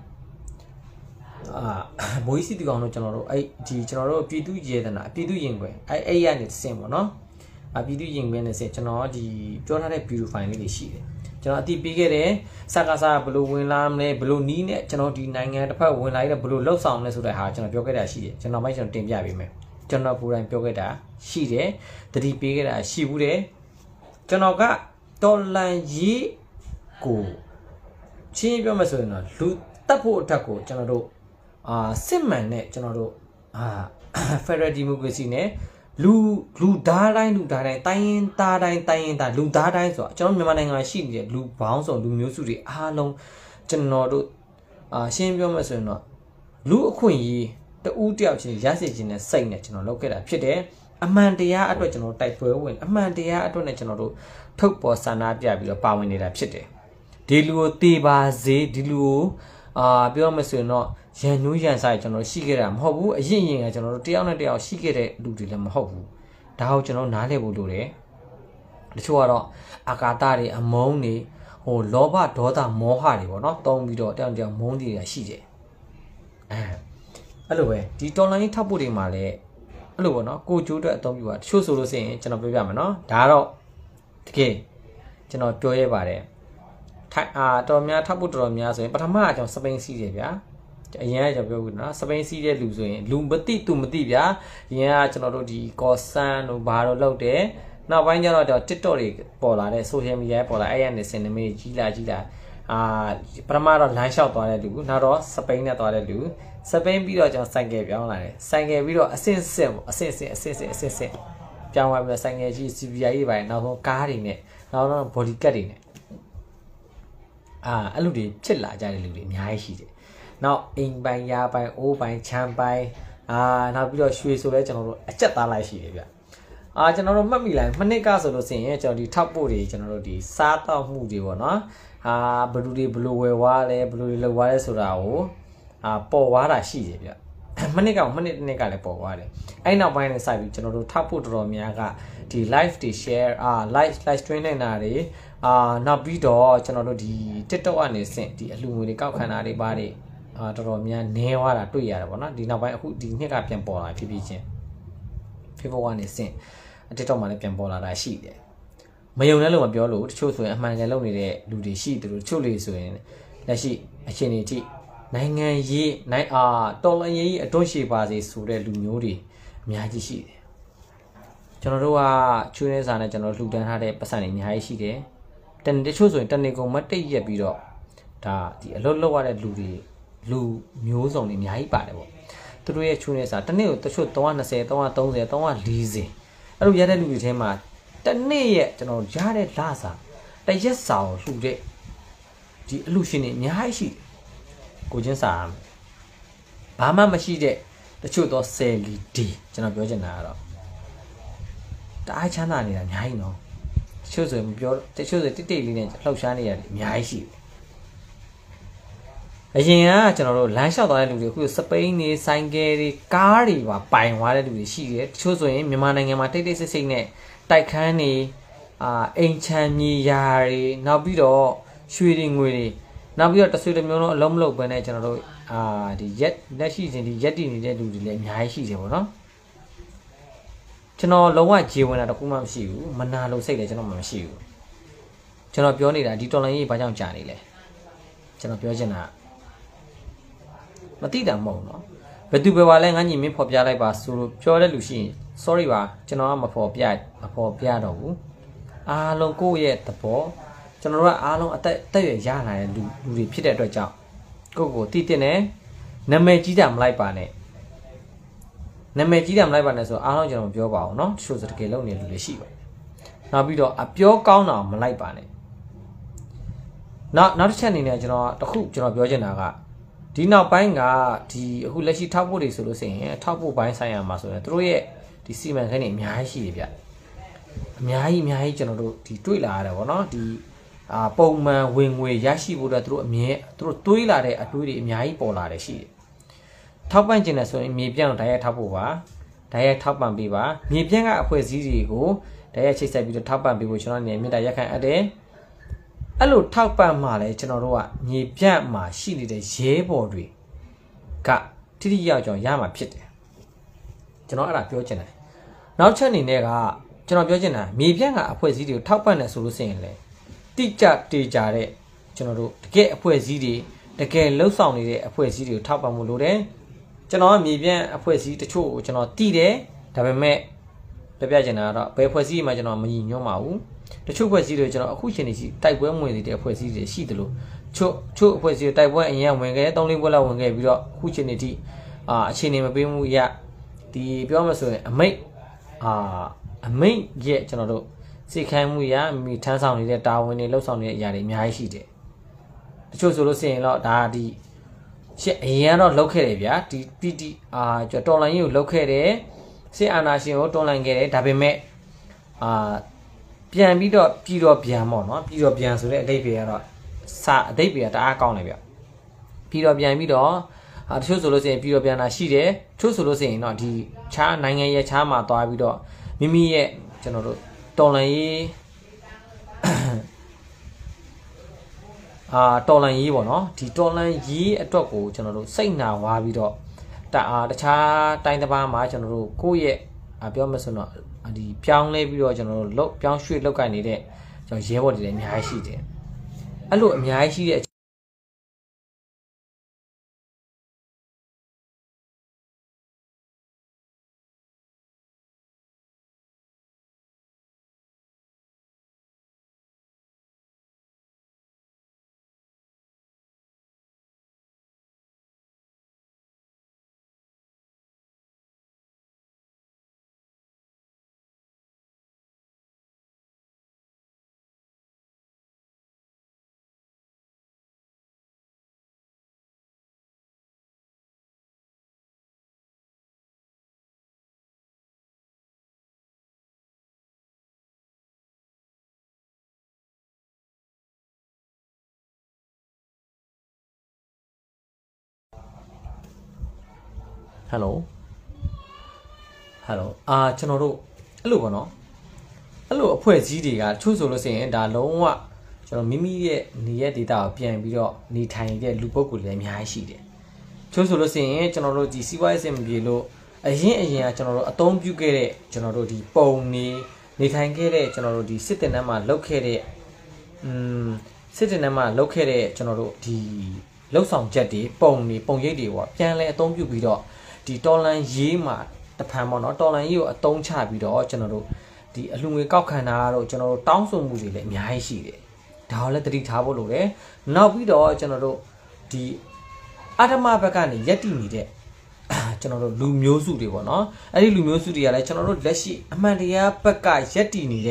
မိုးစီတီကောင်တို့ကျွန်တော်တို့အဲ့ဒီကျွန်တော်တို့ပြည်သူရေသနာပြည်သူရင်ခွဲအဲ့အဲ့ရနေစင်ပေါ့နော်အပြည်သူရင်ခွဲနေစင်ကျွန်တော်ဒီပြောထားတဲ့ beauty file လေးတွေရှိတယ်ကျွန်တော်အတိပေးခဲ့တယ်စကားစားဘလို့ဝင်လာမလဲဘလို့နီးနဲ့ကျွန်တော်ဒီနိုင်ငံတစ်ဖက်ဝင်လာတဲ့ဘလို့လှုပ်ဆောင်လဲဆိုတဲ့ဟာကျွန်တော်ပြောခဲ့တာရှိတယ်ကျွန်တော်မိုက်ကျွန်တော်တင်ပြပေးမယ်ကျွန်တော်ကိုယ်တိုင်ပြောခဲ့တာရှိတယ်တတိပေးခဲ့တာရှိဘူးတယ်ကျွန်တော်ကတော်လန်ရေးကိုချင်းပြောမှဆိုရင်တော့လူတက်ဖို့အထက်ကိုကျွန်တော်တို့အာစစ်မှန်နဲ့ကျွန်တော်တို့အာ Federal Democracy နဲ့လူလူသားတိုင်းလူသားတိုင်းတိုင်းရင်သားတိုင်းတိုင်းရင်သားလူသားတိုင်းဆိုတော့ကျွန်တော်မြန်မာနိုင်ငံမှာရှိနေတဲ့လူဘောင်းဆိုလူမျိုးစုတွေအားလုံးကျွန်တော်တို့အာရှင်းပြောမှဆိုရင်တော့လူအခွင့်အရေးတူးတယောက်ချင်းရရှိခြင်းနဲ့စိတ်နဲ့ကျွန်တော်လုပ်ခဲ့တာဖြစ်တယ်အမှန်တရားအတွက်ကျွန်တော်တိုက်ပွဲဝင်အမှန်တရားအတွက်နဲ့ကျွန်တော်တို့ထုတ်ပေါ်ဆန္ဒပြပြီးတော့ပါဝင်နေတာဖြစ်တယ်ဒီလူကိုတေပါစေဒီလူကိုအာပြောမှဆိုရင်တော့ရန်နူးရန်ဆိုင်ကျွန်တော်ရှိခဲ့တာမဟုတ်ဘူးအရင်ရင်ကကျွန်တော်တို့တယောက်နဲ့တယောက်ရှိခဲ့တဲ့လူတွေလည်းမဟုတ်ဘူးဒါကိုကျွန်တော်နားလည်ဖို့လိုတယ်တချို့ကတော့အာကာသတွေအမုန်းတွေဟိုလောဘဒေါသမောဟတွေပေါ့နော်တုံးပြီးတော့တယောက်တယောက်မုန်းတွေရှိတယ်အဲအဲ့လိုပဲဒီတော်လိုင်းထောက်ဖို့တွေမှာလည်းအဲ့လိုပေါ့နော်ကိုကျိုးအတွက်အသုံးပြုတာတချို့ဆိုလို့ရှိရင်ကျွန်တော်ပြောပြမယ်နော်ဒါကတော့တကယ်ကျွန်တော်ပြောရပါတယ်ထိုင်အာတော်များထောက်ဖို့တော်များဆိုရင်ပထမအကြောင်းစပိန်စီးတယ်ဗျာအရင်ကကျွန်တော်ပြောဘူးနော်စပိန်စီးတဲ့လူဆိုရင်လူမသိသူမသိဗျာအရင်ကကျွန်တော်တို့ဒီကော်ဆန်တို့ဘာတို့လုပ်တယ်နောက်ပိုင်းကျတော့ TikTok တွေပေါ်လာတဲ့ social media ပေါ်လာအဲ့ရနေစင်နမီကြီးလာကြီးလာအာပထမတော့ line shot သွားတဲ့လူနောက်တော့စပိန်နဲ့သွားတဲ့လူစပိန်ပြီးတော့ကျွန်တော်စိုက်ကယ်ပြောင်းလာတယ်စိုက်ကယ်ပြီးတော့အဆင့်ဆင့်အဆင့်ဆင့်အဆင့်ဆင့်အဆင့်ဆင့်ပြောင်းသွားပြီးတော့စိုက်ကယ်ကြီး C B I ကြီးပိုင်းနောက်ဆုံးကားတွေနဲ့နောက်တော့ body cut တွေနဲ့အာအဲ့လူတွေဖြစ်လာကြတဲ့လူတွေအများကြီးရှိတယ်နောက်အိမ်ပိုင်းရာပိုင်းအိုးပိုင်းချမ်းပိုင်းအာနောက်ပြီးတော့ရွှေဆိုလဲကျွန်တော်တို့အကျက်သားလိုက်ရှိတယ်ဗျအာကျွန်တော်တို့မှတ်မိလိုက်မနစ်ကဆိုလို့ဆိုရင်ကျွန်တော်ဒီထောက်ပို့တွေကျွန်တော်တို့ဒီစားတော့မှုတွေပေါ့နော်အာဘလူတွေဘလူဝယ်ဝါလဲဘလူတွေလောက်ဝါလဲဆိုတာကိုအာပေါ်ဝါတာရှိတယ်ဗျမနစ်ကမနစ်တစ်နှစ်ကလည်းပေါ်ဝါတယ်အဲ့နောက်ပိုင်းနဲ့စိုက်ပြီးကျွန်တော်တို့ထောက်ပို့တော်တော်များကဒီ live တွေ share အာ live live stream နေတာတွေအာနောက်ပြီးတော့ကျွန်တော်တို့ဒီ TikTok ကနေစင်ဒီအလှငွေတွေကောက်ခံတာတွေပါတယ်အာတော်တော်များနေသွားတာတွေ့ရတယ်ပေါ့နော်ဒီနောက်ပိုင်းအခုဒီနှစ်ကပြန်ပေါ်လာဖြစ်ဖြစ်ချင်း Facebook ကနေစင် TikTok မှာလည်းပြန်ပေါ်လာတာရှိတယ်မယုံတဲ့လူမပြောလို့တချို့ဆိုရင်အမှန်ကန်လုပ်နေတဲ့လူတွေရှိတယ်လို့တချို့လေဆိုရင်လက်ရှိအခြေအနေထိနိုင်ငံရေးနိုင်အာတော်လန်ရေးအတွန်းရှည်ပါစေဆိုတဲ့လူမျိုးတွေအများကြီးရှိတယ်ကျွန်တော်တို့ကချွေးနေစာနဲ့ကျွန်တော်လှူဒန်းထားတဲ့ပတ်စံတွေအများကြီးရှိတယ်တန်တချို့ဆိုရင်တနေကုန်မတိတ်ရက်ပြီးတော့ဒါဒီအလုပ်လုပ်ရတဲ့လူတွေလူမျိုးစုံတွေအများကြီးပါတယ်ပေါ့သူတို့ရဲ့ချွေးနေစာတနေ့ကိုတချို့သုံး၂၀ သုံး၃၀ သုံး၄၀အဲ့လိုရတဲ့လူတွေထဲမှာတနေ့ရဲ့ကျွန်တော်ရတဲ့လစာတရက်စာကိုလှူတဲ့ဒီအလူရှင်တွေအများကြီးရှိကိုချင်းစာဘာမှမရှိတဲ့တချို့တော့ဆယ်လီဒီကျွန်တော်ပြောချင်တာကတော့တအားချမ်းသာနေတာအများကြီးနော်တချို့ဆိုမပြောတချို့ဆိုတိတ်တိတ်လေးနဲ့လှောက်ရှားနေရတယ်အများကြီးရှိတယ်အရင်ကကျွန်တော်တို့လမ်းလျှောက်သွားတဲ့လူတွေအခုစပိန်တွေဆိုင်ကယ်တွေကားတွေပါပိုင်သွားတဲ့လူတွေရှိတယ်တချို့ဆိုရင်မြန်မာနိုင်ငံမှာတိတ်တိတ်ဆိတ်ဆိတ်နဲ့တိုက်ခန်းတွေအာအိမ်ချမ်းမြေယာတွေနောက်ပြီးတော့ရွှေတွေငွေတွေနောက်ပြီးတော့တဆွေတစ်မျိုးလုံးအလုံးမလုံးပဲနဲ့ကျွန်တော်တို့အာဒီရက်လက်ရှိစဉ်ဒီရက်တည်နေတဲ့လူတွေလည်းအများကြီးရှိတယ်ပေါ့နော်ကျွန်တော်လုံးဝဂျေဝင်တာတခုမှမရှိဘူးမနာလို့စိတ်လည်းကျွန်တော်မှမရှိဘူးကျွန်တော်ပြောနေတာဒီတော်လိုင်းကြီးဘာကြောင့်ကြာနေလဲကျွန်တော်ပြောချင်တာမသိတာမဟုတ်နော်ဘယ်သူပဲပါလဲငါညီမင်းဖော်ပြလိုက်ပါဆိုလို့ပြောတဲ့လူရှိရင် sorry ပါကျွန်တော်ကမဖော်ပြမဖော်ပြတော့ဘူးအားလုံးကိုယ့်ရဲ့သဘောကျွန်တော်တို့ကအားလုံးအသက်တက်ရရလာတဲ့လူလူတွေဖြစ်တဲ့အတွက်ကြောင့်ကိုယ့်ကိုတည်တင်တယ်နာမည်ကြီးတာမလိုက်ပါနဲ့နာမည်ကြီးတာမလိုက်ပါနဲ့ဆိုအားလုံးကျွန်တော်ပြောပါအောင်နော်တချို့စတကယ်လုံးနေလူတွေရှိပါနောက်ပြီးတော့အပြောကောင်းတာမလိုက်ပါနဲ့နောက်နောက်တစ်ချက်အနေနဲ့ကျွန်တော်တခုကျွန်တော်ပြောချင်တာကဒီနောက်ပိုင်းကဒီအခုလက်ရှိထောက်ဖို့တွေဆိုလို့ဆိုရင်ထောက်ဖို့ပိုင်းဆိုင်ရာမှာဆိုရင်တို့ရဲ့ဒီစီမံခန့်တွေအများကြီးရှိတယ်ဗျအများကြီးအများကြီးကျွန်တော်တို့ဒီတွေ့လာရတယ်ဗောနော်ဒီအာပုံမှန်ဝင်ငွေရရှိဖို့အတွက်တို့အမြဲတို့တွေးလာတဲ့အတွေးတွေအများကြီးပေါ်လာတယ်ရှိတယ်ထောက်ပံ့ခြင်းနဲ့ဆိုရင်မြေပြန့်တိုင်းရထောက်ဖို့ပါတိုင်းရထောက်ပံ့ပေးပါမြေပြန့်ကအဖွဲ့အစည်းတွေကိုတိုင်းရချိတ်ဆက်ပြီးတော့ထောက်ပံ့ပေးဖို့ကျွန်တော်အနေနဲ့မြေတားရက်ခံအပ်တယ်အဲ့လိုထောက်ပံ့မှလည်းကျွန်တော်တို့ကမြေပြန့်မှာရှိနေတဲ့ရဲဘော်တွေကတိတိယောက်ကြောင့်ရမှာဖြစ်တယ်ကျွန်တော်အဲ့ဒါပြောချင်တယ်နောက်ချက်အနေနဲ့ကကျွန်တော်ပြောချင်တာမြေပြန့်ကအဖွဲ့အစည်းတွေကိုထောက်ပံ့တယ်ဆိုလို့ရှိရင်လေတိကျတေချာတဲ့ကျွန်တော်တို့တကယ်အဖွဲ့အစည်းတွေတကယ်လှုပ်ဆောင်နေတဲ့အဖွဲ့အစည်းတွေကိုထောက်ပံ့မှုလို့တယ်ကျွန်တော်ကမြေပြန့်အဖွဲ့အစည်းတချို့ကိုကျွန်တော်တည်တယ်ဒါပေမဲ့ပြပြချင်တာကတော့ဘယ်အဖွဲ့အစည်းမှကျွန်တော်မညီညွတ်ပါဘူးတချို့အဖွဲ့အစည်းတွေကျွန်တော်အခုချိန်နေရှိတိုက်ပွဲဝင်နေတဲ့အဖွဲ့အစည်းတွေရှိတယ်လို့ချို့ချို့အဖွဲ့အစည်းတွေတိုက်ပွဲအရင်ဝင်ခဲ့တယ်သုံးလေးပွဲလောက်ဝင်ခဲ့ပြီးတော့အခုချိန်နေထိအာအခြေအနေမပေးမှုရဒီပြောမှဆိုရင်အမိတ်အာအမိတ်ရဲ့ကျွန်တော်တို့စိတ်ခိုင်းမှုရမိထမ်းဆောင်နေတဲ့တာဝန်တွေလှုပ်ဆောင်နေတဲ့အရာတွေအများကြီးရှိတယ်တချို့ဆိုလို့ရှိရင်တော့ဒါဒီရှစ်အရင်ကတော့လောက်ခဲ့တယ်ဗျာဒီ ပီ တီ အာကျွန်တော်တော်လိုင်းကြီးကိုလောက်ခဲ့တယ်စစ်အာဏာရှင်ကိုတွန်းလှန်ခဲ့တယ်ဒါပေမဲ့အာပြန်ပြီးတော့ပြည်တော်ပြန်ပေါ့နော်ပြည်တော်ပြန်ဆိုတဲ့အဓိပ္ပာယ်ကတော့စာအဓိပ္ပာယ်ကတအားကောင်းတယ်ဗျပြည်တော်ပြန်ပြီးတော့အာတချို့ဆိုလို့ရှိရင်ပြည်တော်ပြန်တာရှိတယ်တချို့ဆိုလို့ရှိရင်တော့ဒီခြားနိုင်ငံရဲ့ခြားမှာသွားပြီးတော့မိမိရဲ့ကျွန်တော်တို့တော်လှန်ရေးအာတော်လန်ရေးပေါ့နော်ဒီတော်လန်ရေးအတွက်ကိုကျွန်တော်တို့စိတ်နာဝါပြီးတော့တအားတခြားတိုင်းတစ်ပါးမှာကျွန်တော်တို့ကိုယ့်ရဲ့ပြောမှဆိုတော့ဒီပြောင်းလဲပြီးတော့ကျွန်တော်တို့လောက်ပြောင်းရွှေ့လောက်ကင်နေတဲ့ကျွန်တော်ရဲဘော်တွေလည်းအများကြီးရှိတယ်အဲ့လိုအများကြီးရှိတဲ့ဟယ်လိုဟယ်လိုအာကျွန်တော်တို့အဲ့လိုပေါ့နော်အဲ့လိုအဖွဲ့အစည်းတွေကချို့ဆိုလို့ရှိရင်ဒါလုံးဝကျွန်တော်မိမိရဲ့နေရဲ့ data ကိုပြန်ပြီးတော့နေထိုင်တဲ့လူပုဂ္ဂိုလ်တွေအများကြီးရှိတယ်ချို့ဆိုလို့ရှိရင်ကျွန်တော်တို့ဒီစီးပွားရေးစင်ပြေလို့အရင်အရင်ကကျွန်တော်တို့အသုံးပြုခဲ့တဲ့ကျွန်တော်တို့ဒီပုံနေနေထိုင်ခဲ့တဲ့ကျွန်တော်တို့ဒီစစ်တင်နှမ်းမှာလောက်ခဲ့တဲ့อืมစစ်တင်နှမ်းမှာလောက်ခဲ့တဲ့ကျွန်တော်တို့ဒီလောက်ဆောင်ချက်တွေပုံနေပုံရိပ်တွေပေါ့ပြန်လဲအသုံးပြုပြီးတော့ဒီတော်လန်ရေးမှာတဖန်ပေါ့နော်တော်လန်ရေးကိုအတုံးချပြီးတော့ကျွန်တော်တို့ဒီအလှငွေကောက်ခံတာတော့ကျွန်တော်တို့တောင်းဆိုမှုတွေလည်းအများကြီးရှိတယ်ဒါကိုလည်းသတိထားဖို့လိုတယ်နောက်ပြီးတော့ကျွန်တော်တို့ဒီအဓမ္မဘက်ကနေရက်တည်နေတဲ့ကျွန်တော်တို့လူမျိုးစုတွေပေါ့နော်အဲ့ဒီလူမျိုးစုတွေကလည်းကျွန်တော်တို့လက်ရှိအမှန်တရားဘက်ကရက်တည်နေ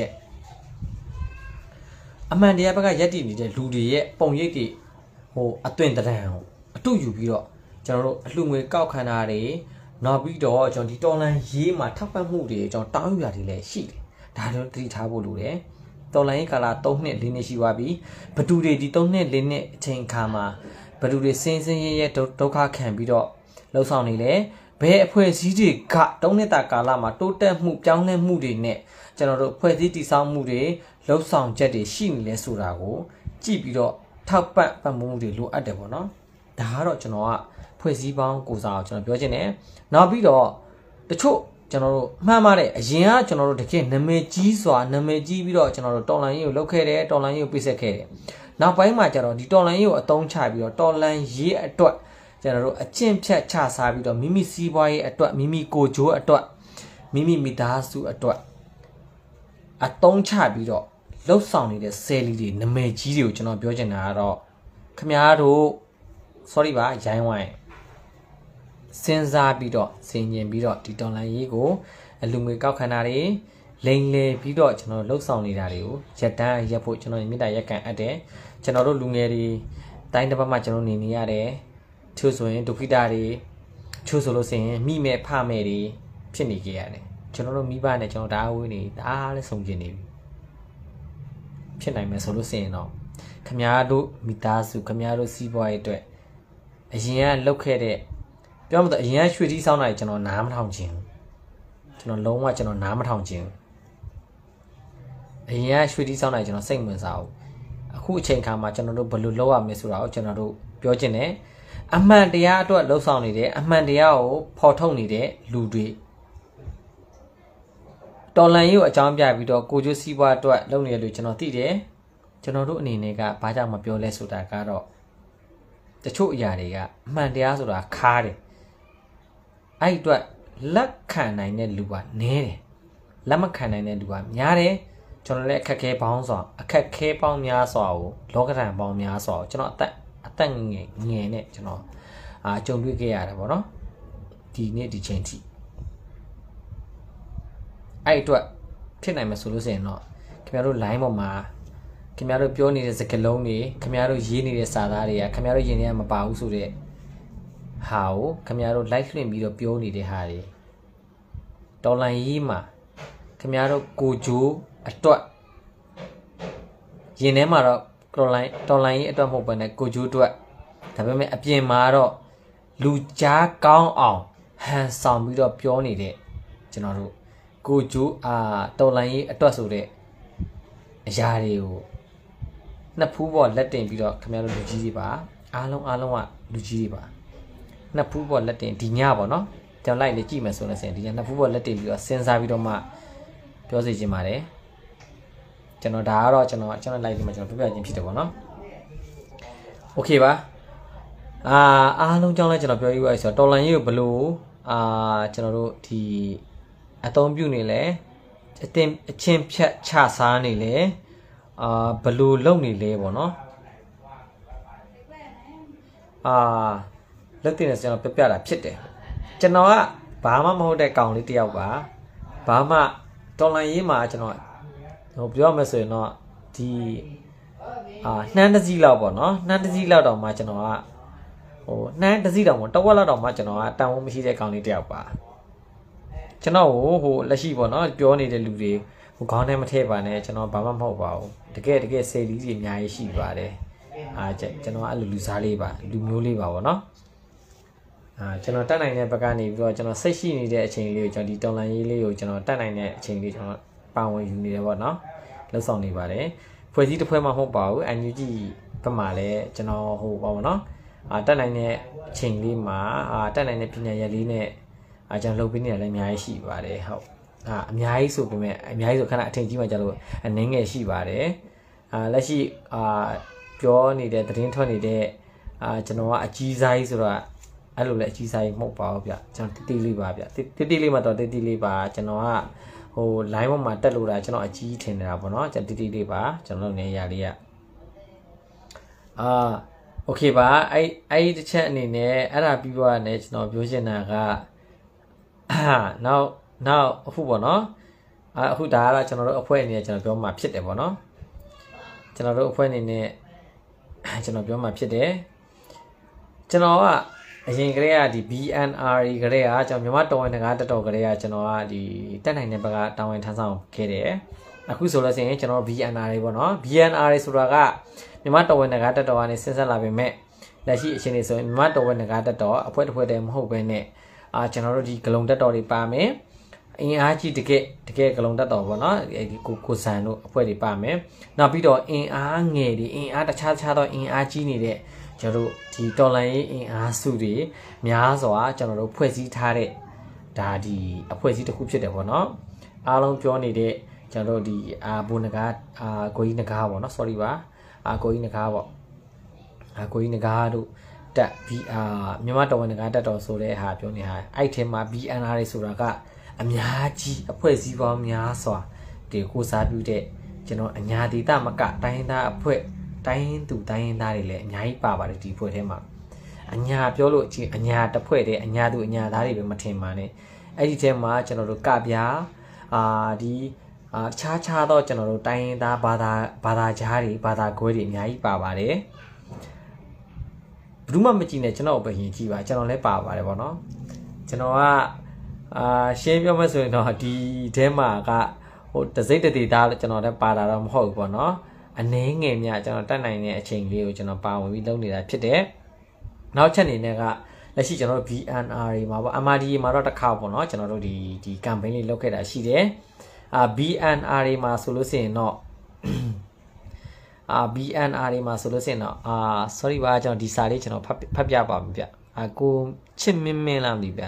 တဲ့အမှန်တရားဘက်ကရက်တည်နေတဲ့လူတွေရဲ့ပုံရိပ်တွေဟိုအသွင်တရံကိုအတူယူပြီးတော့ကျွန်တော်တို့အလှငွေကောက်ခံတာတွေနောက်ပြီးတော့ကျွန်တော်ဒီတော်လန်ရေးမှာထောက်ပံ့မှုတွေကျွန်တော်တောင်းယူရတယ်လည်းရှိတယ်ဒါတော့သတိထားဖို့လိုတယ်တော်လန်ရေးကာလသုံးနှစ်လေးနှစ်ရှိသွားပြီဘသူတွေဒီသုံးနှစ်လေးနှစ်အချိန်ခါမှာဘသူတွေစင်းစင်းရဲရဲဒုက္ခခံပြီးတော့လှုပ်ဆောင်နေလေဘယ်အဖွဲ့အစည်းတွေကသုံးနှစ်တာကာလမှာတိုးတက်မှုပြောင်းလဲမှုတွေနဲ့ကျွန်တော်တို့ဖွဲ့စည်းတည်ဆောက်မှုတွေလှုပ်ဆောင်ချက်တွေရှိနေလဲဆိုတာကိုကြည့်ပြီးတော့ထောက်ပံ့ပတ်မှုတွေလိုအပ်တယ်ပေါ့နော်ဒါကတော့ကျွန်တော်ကဖွဲ့စည်းပေါင်းကိုစားအောင်ကျွန်တော်ပြောချင်တယ်နောက်ပြီးတော့တချို့ကျွန်တော်တို့မှန်ပါတယ်အရင်ကကျွန်တော်တို့တကယ်နာမည်ကြီးစွာနာမည်ကြီးပြီးတော့ကျွန်တော်တို့တော်လန်ရေးကိုလုပ်ခဲ့တယ်တော်လန်ရေးကိုပြည့်စက်ခဲ့တယ်နောက်ပိုင်းမှာကျတော့ဒီတော်လန်ရေးကိုအသုံးချပြီးတော့တော်လန်ရေးအတွက်ကျွန်တော်တို့အကျင့်ဖြတ်ချစားပြီးတော့မိမိစီးပွားရေးအတွက်မိမိကိုဂျိုးအတွက်မိမိမိသားစုအတွက်အသုံးချပြီးတော့လှုပ်ဆောင်နေတဲ့ဆယ်လီတွေနာမည်ကြီးတွေကိုကျွန်တော်ပြောချင်တာကတော့ခမားတို့ sorry ပါရိုင်းဝိုင်းစဉ်းစားပြီးတော့စင်ကျင်ပြီးတော့ဒီတော်လန်ရေးကိုအလူငွေကောက်ခံတာတွေလိမ်လေပြီးတော့ကျွန်တော်လှုပ်ဆောင်နေတာတွေကိုရက်တန်းရက်ဖို့ကျွန်တော်မြေတားရက်ကန်အပ်တယ်ကျွန်တော်တို့လူငယ်တွေတိုင်းတစ်ပတ်မှကျွန်တော်နေနေရတယ်တချို့ဆိုရင်ဒုက္ခိတတွေချို့ဆိုလို့ဆိုရင်မိမဲ့ဖမဲ့တွေဖြစ်နေကြရတယ်ကျွန်တော်တို့မိဘနဲ့ကျွန်တော်ဒါအဝေးနေဒါလည်းဆုံးကျင်နေပြီဖြစ်နိုင်မယ်ဆိုလို့ဆိုရင်တော့ခမားတို့မိသားစုခမားတို့စီးပွားရေးအတွက်အရင်ကလောက်ခဲ့တဲ့ပြောမှတော့အရင်ကရွှေတီးဆောင်းတာကျွန်တော်နားမထောင်ခြင်းကျွန်တော်လုံးဝကျွန်တော်နားမထောင်ခြင်းအရင်ကရွှေတီးဆောင်းတာကျွန်တော်စိတ်ဝင်စားဘူးအခုအချိန်ခါမှာကျွန်တော်တို့ဘယ်လိုလုပ်ရမလဲဆိုတာကိုကျွန်တော်တို့ပြောချင်တယ်အမှန်တရားအတွက်လှုပ်ဆောင်နေတယ်အမှန်တရားကိုဖော်ထုတ်နေတဲ့လူတွေတော်လန်ရေးကိုအကြောင်းပြပြီးတော့ကိုကျိုးစီးပွားအတွက်လုပ်နေတယ်လို့ကျွန်တော်သိတယ်ကျွန်တော်တို့အနေနဲ့ကဘာကြောင့်မပြောလဲဆိုတာကတော့တချို့အရာတွေကအမှန်တရားဆိုတာခါတယ်အဲ့ဒီအတွက်လက်ခံနိုင်တဲ့လူကနည်းတယ်လက်မခံနိုင်တဲ့လူကများတယ်ကျွန်တော်လည်းအခက်ခဲပေါင်းစွာအခက်ခဲပေါင်းများစွာကိုလောကဓာတ်ပေါင်းများစွာကိုကျွန်တော်အသက်အသက်ငယ်ငယ်နဲ့ကျွန်တော်အာကြုံတွေ့ခဲ့ရတယ်ပေါ့နော်ဒီနေ့ဒီချိန်ထိအဲ့အတွက်ဖြစ်နိုင်မှာဆိုလို့ဆိုရင်တော့ခင်ဗျားတို့ line ပေါ်မှာခင်ဗျားတို့ပြောနေတဲ့စကားလုံးတွေခင်ဗျားတို့ရေးနေတဲ့စာသားတွေကခင်ဗျားတို့ရင်ထဲမှာမပါဘူးဆိုတဲ့ဟာကိုခင်ဗျားတို့ like လွှင့်ပြီးတော့ပြောနေတဲ့ဟာတွေတော်လန်ရေးမှာခင်ဗျားတို့ကိုဂျိုးအတွက်ရင်ထဲမှာတော့တော်လိုင်းတော်လိုင်းရေးအတွက်မဟုတ်ဘဲနဲ့ကိုဂျိုးအတွက်ဒါပေမဲ့အပြင်မှာတော့လူကြားကောင်းအောင်ဟန်ဆောင်ပြီးတော့ပြောနေတဲ့ကျွန်တော်တို့ကိုဂျိုးအာတော်လိုင်းရေးအတွက်ဆိုတဲ့အရာတွေကိုနှစ်ဖူးပေါ်လက်တင်ပြီးတော့ခင်ဗျားတို့လူကြီးတွေပါအားလုံးအားလုံးကလူကြီးတွေပါနှစ်ဖူးပေါ်လက်တင်ဒီညပေါ့နော်ကျွန်တော်လိုက်လေကြည့်မယ်ဆိုလို့ဆိုရင်ဒီညနှစ်ဖူးပေါ်လက်တင်ပြီးတော့စဉ်းစားပြီးတော့မှပြောစီခြင်းပါတယ်ကျွန်တော်ဒါကတော့ကျွန်တော်ကျွန်တော် live ဒီမှာကျွန်တော်ပြပြခြင်းဖြစ်တယ်ပေါ့နော်โอเคပါအာအားလုံးကြောင်းလဲကျွန်တော်ပြောရရဆိုတော့တော်လန်ရေးကိုဘလို့အာကျွန်တော်တို့ဒီအသုံးပြုနေလဲအတင်အချင်းဖြတ်ချစားနေလဲအာဘလို့လုံနေလဲပေါ့နော်အာလက်တင်နဲ့ကျွန်တော်ပြပြတာဖြစ်တယ်ကျွန်တော်ကဘာမှမဟုတ်တဲ့ကောင်လေးတယောက်ပါဘာမှတော်လန်ရေးမှာကျွန်တော်ဟိုပြောမယ်ဆိုရင်တော့ဒီအာနှမ်းတစ်စီးလောက်ပေါ့နော်နှမ်းတစ်စီးလောက်တော့မှကျွန်တော်ကဟိုနှမ်းတစ်စီးတော့မတဝက်လောက်တော့မှကျွန်တော်ကတန်ဖိုးမရှိတဲ့ကောင်လေးတယောက်ပါကျွန်တော်ဟိုဟိုလက်ရှိပေါ့နော်ပြောနေတဲ့လူတွေဟိုခေါင်းထဲမထည့်ပါနဲ့ကျွန်တော်ဘာမှမဟုတ်ပါဘူးတကယ်တကယ်စေလီကြီးအများကြီးရှိပါတယ်အာကျွန်တော်အဲ့လိုလူစားလေးပါလူမျိုးလေးပါပေါ့နော်အာကျွန်တော်တက်နိုင်တဲ့ဘက်ကနေပြီးတော့ကျွန်တော်စိတ်ရှိနေတဲ့အချိန်လေးကိုကျွန်တော်ဒီတော်လန်ရေးလေးကိုကျွန်တော်တက်နိုင်တဲ့အချိန်လေးကျွန်တော်ပါဝင်ယူနေတယ်ပေါ့နော်လှုပ်ဆောင်နေပါတယ်ဖွဲ့စည်းတစ်ဖွဲ့မှမဟုတ်ပါဘူးအန်ယူဂျီဘက်မှာလည်းကျွန်တော်ဟိုပါပေါ့နော်အာတက်နိုင်တဲ့အချိန်လေးမှာအာတက်နိုင်တဲ့ပညာရပ်လေးနဲ့အာကျွန်တော်လုပ်ပေးနေတာလည်းအများကြီးရှိပါတယ်ဟုတ်အာအများကြီးဆိုပေမဲ့အများကြီးဆိုခဏအထင်ကြီးမှကျလို့အနည်းငယ်ရှိပါတယ်အာလက်ရှိအာပြောနေတဲ့သတင်းထွက်နေတဲ့အာကျွန်တော်ကအကြီးစားကြီးဆိုတော့အဲ့လိုလည်းအကြီးစားကြီးမဟုတ်ပါဘူးဗျကျွန်တော်တိတိလေးပါဗျတိတိလေးမှတော့တိတိလေးပါကျွန်တော်ကဟို line ပေါ်မှာတက်လို့တာကျွန်တော်အကြီးထင်နေတာပေါ့နော်ကျွန်တော်တိတိလေးပါကျွန်တော်လုပ်နေရလေးอ่ะအာโอเคပါအဲ့အဲ့တစ်ချက်အနေနဲ့အဲ့ဒါပြီးတော့လည်းကျွန်တော်ပြောချင်တာကနောက်နောက်အခုပေါ့နော်အခုဒါကတော့ကျွန်တော်တို့အဖွဲ့အနေနဲ့ကျွန်တော်ပြောမှာဖြစ်တယ်ပေါ့နော်ကျွန်တော်တို့အဖွဲ့အနေနဲ့ကျွန်တော်ပြောမှာဖြစ်တယ်ကျွန်တော်ကအရင်ကတည်းကဒီ B N R ကတည်းကကျွန်တော်မြန်မာတော်ဝင်တကားတက်တော်ကတည်းကကျွန်တော်ကဒီတက်နိုင်တဲ့ဘက်ကတာဝန်ထမ်းဆောင်ခဲ့တယ်အခုဆိုလို့ရှိရင်ကျွန်တော် B N R ပေါ့နော် B N R ဆိုတာကမြန်မာတော်ဝင်တကားတက်တော်ကနေစဉ်ဆက်လာပေမဲ့လက်ရှိအချိန်လေးဆိုရင်မြန်မာတော်ဝင်တကားတက်တော်အဖွဲ့တစ်ဖွဲ့တည်းမဟုတ်ဘဲနဲ့အာကျွန်တော်တို့ဒီဂလုံတက်တော်တွေပါမယ်အင်အားကြီးတကယ်တကယ်ဂလုံတက်တော်ပေါ့နော်ဒီကိုကိုဆန်တို့အဖွဲ့တွေပါမယ်နောက်ပြီးတော့အင်အားငယ်တွေအင်အားတခြားတခြားသောအင်အားကြီးနေတဲ့ကျွန်တော်တို့ဒီတော်လိုင်းရေးအင်အားစုတွေများစွာကျွန်တော်တို့ဖွဲ့စည်းထားတဲ့ဒါဒီအဖွဲ့အစည်းတစ်ခုဖြစ်တယ်ပေါ့နော်အားလုံးပြောနေတဲ့ကျွန်တော်တို့ဒီအာဘိုးနဂါအာကိုကြီးနဂါပေါ့နော် sorry ပါအာကိုကြီးနဂါပေါ့အာကိုကြီးနဂါတို့တက်ပြီးအာမြန်မာတော်ဝင်နဂါတက်တော်ဆိုတဲ့ဟာပြောနေဟာအဲ့ထဲမှာ B N R တွေဆိုတာကအများကြီးအဖွဲ့အစည်းပေါင်းများစွာဒီကိုစားပြုတဲ့ကျွန်တော်အညာဒေသမကတိုင်းသားအဖွဲ့တိုင်းသူတိုင်းသားတွေလည်းအများကြီးပါပါတယ်ဒီဖွဲ့ထဲမှာအညာပြောလို့အညာတစ်ဖွဲ့တည်းအညာသူအညာသားတွေပဲမထင်ပါနဲ့အဲ့ဒီထဲမှာကျွန်တော်တို့ကပြားအာဒီအာခြားခြားတော့ကျွန်တော်တို့တိုင်းသားဘာသာဘာသာကြားတွေဘာသာခွဲတွေအများကြီးပါပါတယ်ဘယ်သူမှမကြည့်နဲ့ကျွန်တော်ပဲရင်ကြည့်ပါကျွန်တော်လည်းပါပါတယ်ပေါ့နော်ကျွန်တော်ကအာရှင်းပြောမယ်ဆိုရင်တော့ဒီထဲမှာကဟိုတစိမ့်တတိသားကျွန်တော်လည်းပါတာတော့မဟုတ်ဘူးပေါ့နော်အနေငယ်များကျွန်တော်တတ်နိုင်တဲ့အချိန်လေးကိုကျွန်တော်ပါဝင်ပြီးလုပ်နေတာဖြစ်တယ်နောက်ချက်အနေနဲ့ကလက်ရှိကျွန်တော်တို့ B N R တွေမှာပေါ့ M R D မှာတော့တစ်ခါပေါ့နော်ကျွန်တော်တို့ဒီဒီ campaign လေးလုပ်ခဲ့တာရှိတယ်အာ B N R တွေမှာဆိုလို့ရှိရင်တော့အာ B N R တွေမှာဆိုလို့ရှိရင်တော့အာ sorry ပါကျွန်တော်ဒီစာလေးကျွန်တော်ဖတ်ဖတ်ပြပါမယ်ဗျအာကိုချစ်မင်းမင်းလားမသိဗျ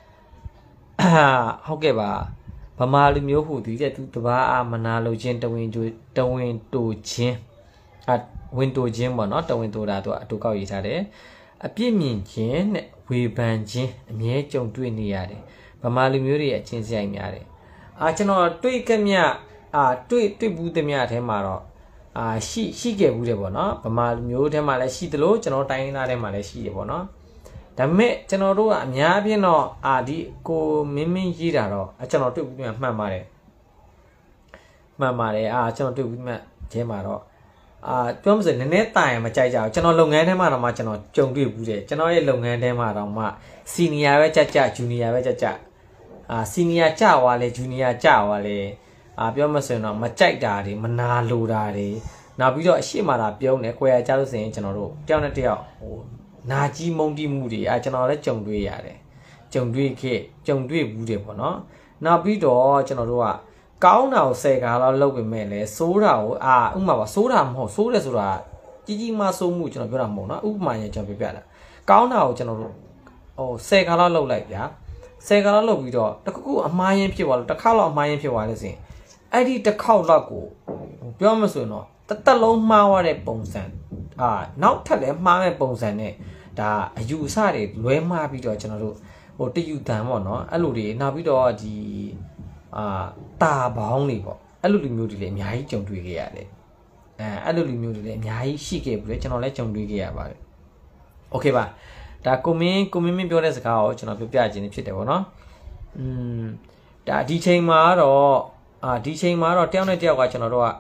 ဟုတ်ကဲ့ပါဗမာလူမျိုးဟူသည်တဲ့သူတဘာအာမနာလိုချင်းတဝင်းကျတဝင်းတူချင်းအဝင်းတူချင်းပေါ့နော်တဝင်းတူတာသူအတူကောက်ရေးထားတယ်အပြစ်မြင်ခြင်းနဲ့ဝေဖန်ခြင်းအမြဲကြုံတွေ့နေရတယ်ဗမာလူမျိုးတွေရဲ့အချင်းစရိုက်များတယ်အာကျွန်တော်တွေ့ကြမြအာတွေ့တွေ့ဘူးသမျှအဲမှာတော့အာရှိရှိခဲ့ဘူးတယ်ပေါ့နော်ဗမာလူမျိုးထဲမှာလည်းရှိသလိုကျွန်တော်တိုင်းရင်းသားထဲမှာလည်းရှိတယ်ပေါ့နော်ဒါပေမဲ့ကျွန်တော်တို့ကအများပြင်းတော့အာဒီကိုမင်းမင်းရေးတာတော့အကျွန်တော်တွေ့ဘူးမှမှန်ပါတယ်မှန်ပါတယ်အာကျွန်တော်တွေ့ဘူးမှကျဲမှာတော့အာပြောမစနည်းနည်းတိုင်မကြိုက်ကြဘူးကျွန်တော်လုပ်ငန်းထဲမှာတော့မှကျွန်တော်ကြုံတွေ့ဘူးတယ်ကျွန်တော်ရဲ့လုပ်ငန်းထဲမှာတော့မှစီနီယာပဲကြက်ကြဂျူနီယာပဲကြက်ကြအာစီနီယာကြွားလဲဂျူနီယာကြွားလဲအာပြောမစရင်တော့မကြိုက်တာတွေမနာလိုတာတွေနောက်ပြီးတော့အရှိမတာပြုံးတယ်ခွဲရကြလို့ဆိုရင်ကျွန်တော်တို့တယောက်နဲ့တယောက်ဟိုနာကြီးမုံတိမှုတွေအဲကျွန်တော်လည်းကြုံတွေ့ရတယ်ကြုံတွေ့ခဲ့ကြုံတွေ့ဘူးတယ်ပေါ့နော်နောက်ပြီးတော့ကျွန်တော်တို့ကကောင်းတာကိုဆယ်ကားလောက်လုပ်ပေမဲ့လည်းစိုးတာကိုအာဥမာပါစိုးတာမဟုတ်စိုးတယ်ဆိုတာကြီးကြီးမားစိုးမှုကျွန်တော်ပြောတာမဟုတ်နော်ဥပမာရင်ကျွန်တော်ပြပြတာကောင်းတာကိုကျွန်တော်တို့ဟိုဆယ်ကားလောက်လုပ်လိုက်ဗျာဆယ်ကားလောက်လုပ်ပြီးတော့တခုခုအမှားရင်းဖြစ်သွားလို့တစ်ခါလောက်အမှားရင်းဖြစ်သွားလို့ဆိုရင်အဲ့ဒီတစ်ခေါက်လောက်ကိုပြောမှဆိုရင်တော့တစ်သက်လုံးမှားသွားတဲ့ပုံစံအာနောက်ထပ်လည်းမှားမဲ့ပုံစံနဲ့ဒါအယူအဆတွေလွဲမှားပြီးတော့ကျွန်တော်တို့ဟိုတယူတန်ပေါ့နော်အဲ့လိုတွေနောက်ပြီးတော့ဒီအာတာပေါင်းတွေပေါ့အဲ့လိုလူမျိုးတွေလည်းအများကြီးကြုံတွေ့ခဲ့ရတယ်အဲအဲ့လိုလူမျိုးတွေလည်းအများကြီးရှိခဲ့ပြီလေကျွန်တော်လည်းကြုံတွေ့ခဲ့ရပါတယ်โอเคပါဒါကိုမင်းကိုမင်းမင်းပြောတဲ့စကားကိုကျွန်တော်ပြောပြခြင်းဖြစ်တယ်ပေါ့နော်อืมဒါဒီချိန်မှာတော့အာဒီချိန်မှာတော့တယောက်နဲ့တယောက်ကကျွန်တော်တို့က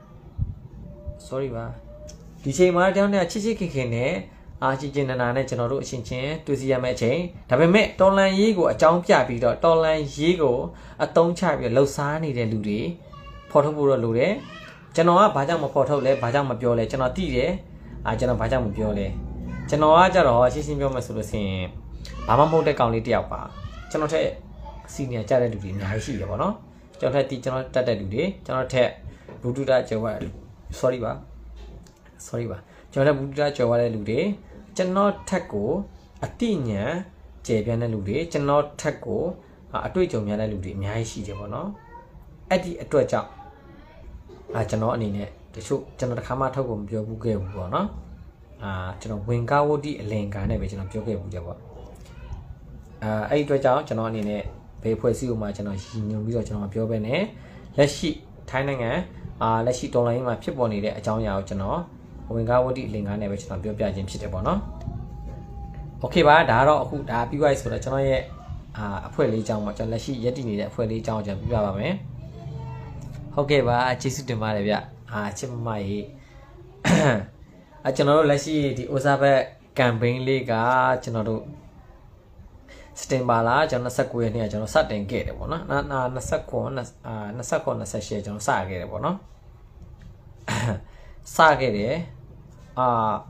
sorry ပါဒီချိန်မှာတယောက်နဲ့ချစ်ချစ်ခင်ခင်နဲ့အာချစ်ချင်းနာနာနဲ့ကျွန်တော်တို့အချင်းချင်းတွေ့စီရမယ့်အချိန်ဒါပေမဲ့တော်လန်ရေးကိုအကြောင်းပြပြီးတော့တော်လန်ရေးကိုအသုံးချပြီးလှုပ်ရှားနေတဲ့လူတွေဖော်ထုတ်ဖို့တော့လိုတယ်ကျွန်တော်ကဘာကြောင့်မဖော်ထုတ်လဲဘာကြောင့်မပြောလဲကျွန်တော်သိတယ်အာကျွန်တော်ဘာကြောင့်မပြောလဲကျွန်တော်ကကြတော့ရှင်းရှင်းပြောမှဆိုလို့ရှိရင်ဘာမှမဟုတ်တဲ့ကောင်လေးတယောက်ပါကျွန်တော်ထက်စီနီယာကြတဲ့လူတွေအများကြီးရှိတယ်ပေါ့နော်ကျွန်တော်ထက်ဒီကျွန်တော်တက်တဲ့လူတွေကျွန်တော်ထက်ဘူတူတာကျော်ပါ sorry ပါ sorry ပါကျွန်တော်ထက်ဘူတူတာကျော်ပါတဲ့လူတွေကျွန်တော်ထက်ကိုအတိညာကျေပြန့်တဲ့လူတွေကျွန်တော်ထက်ကိုအတွေ့အကြုံများတဲ့လူတွေအများကြီးရှိတယ်ပေါ့နော်အဲ့ဒီအတွက်ကြောင့်အာကျွန်တော်အနေနဲ့တချို့ကျွန်တော်တစ်ခါမှထုတ်ဖို့မပြောဘူးခဲ့ဘူးပေါ့နော်အာကျွန်တော်ဝင်ကားဝတိအလင်ကားနဲ့ပဲကျွန်တော်ပြောခဲ့ဘူးတယ်ပေါ့အာအဲ့ဒီအတွက်ကြောင့်ကျွန်တော်အနေနဲ့ဘေးဖွဲ့စည်းဥမှာကျွန်တော်ရည်ညွှန်ပြီးတော့ကျွန်တော်ပြောပဲနဲ့လက်ရှိထိုင်းနိုင်ငံအာလက်ရှိတော်လိုင်းမှာဖြစ်ပေါ်နေတဲ့အကြောင်းအရာကိုကျွန်တော်ဝင်ကားဝတိအလင်ကားနဲ့ပဲကျွန်တော်ပြောပြခြင်းဖြစ်တယ်ပေါ့နော်โอเคပါဒါတော့အခုဒါပြီးသွားပြီဆိုတော့ကျွန်တော်ရဲ့အာအဖွဲ့လေးအကြောင်းပေါ့ကျွန်တော်လက်ရှိရက်တည်နေတဲ့အဖွဲ့လေးအကြောင်းကျွန်တော်ပြပြပါမယ်ဟုတ်ကဲ့ပါကျေးဇူးတင်ပါတယ်ဗျအာချစ်မမရေအကျွန်တော်တို့လက်ရှိဒီ O S A B E campaign လေးကကျွန်တော်တို့စတင်ပါလားကျွန်တော်29ရက်နေ့ကကျွန်တော်စတင်ခဲ့တယ်ပေါ့နော်နာ29အာ29 28ကျွန်တော်စခဲ့တယ်ပေါ့နော်စခဲ့တယ်အာ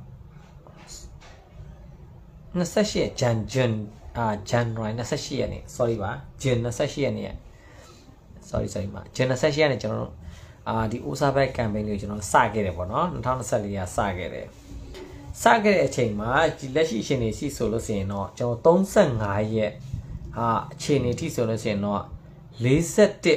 28ဂျန်ဂျန်အာဂျန်ရိုင်း28ရက်နေ့ sorry ပါဂျန်28ရက်နေ့ sorry sorry ပါဂျန်28ရက်နေ့ကျွန်တော်တို့အာဒီ O S A B E campaign လေးကိုကျွန်တော်စခဲ့တယ်ပေါ့နော်2024ကစခဲ့တယ်စခဲ့တဲ့အချိန်မှာဒီလက်ရှိအချိန်လေးစီဆိုလို့ဆိုရင်တော့ကျွန်တော်35ရက်ဟာအချိန်လေးထိဆိုလို့ဆိုရင်တော့41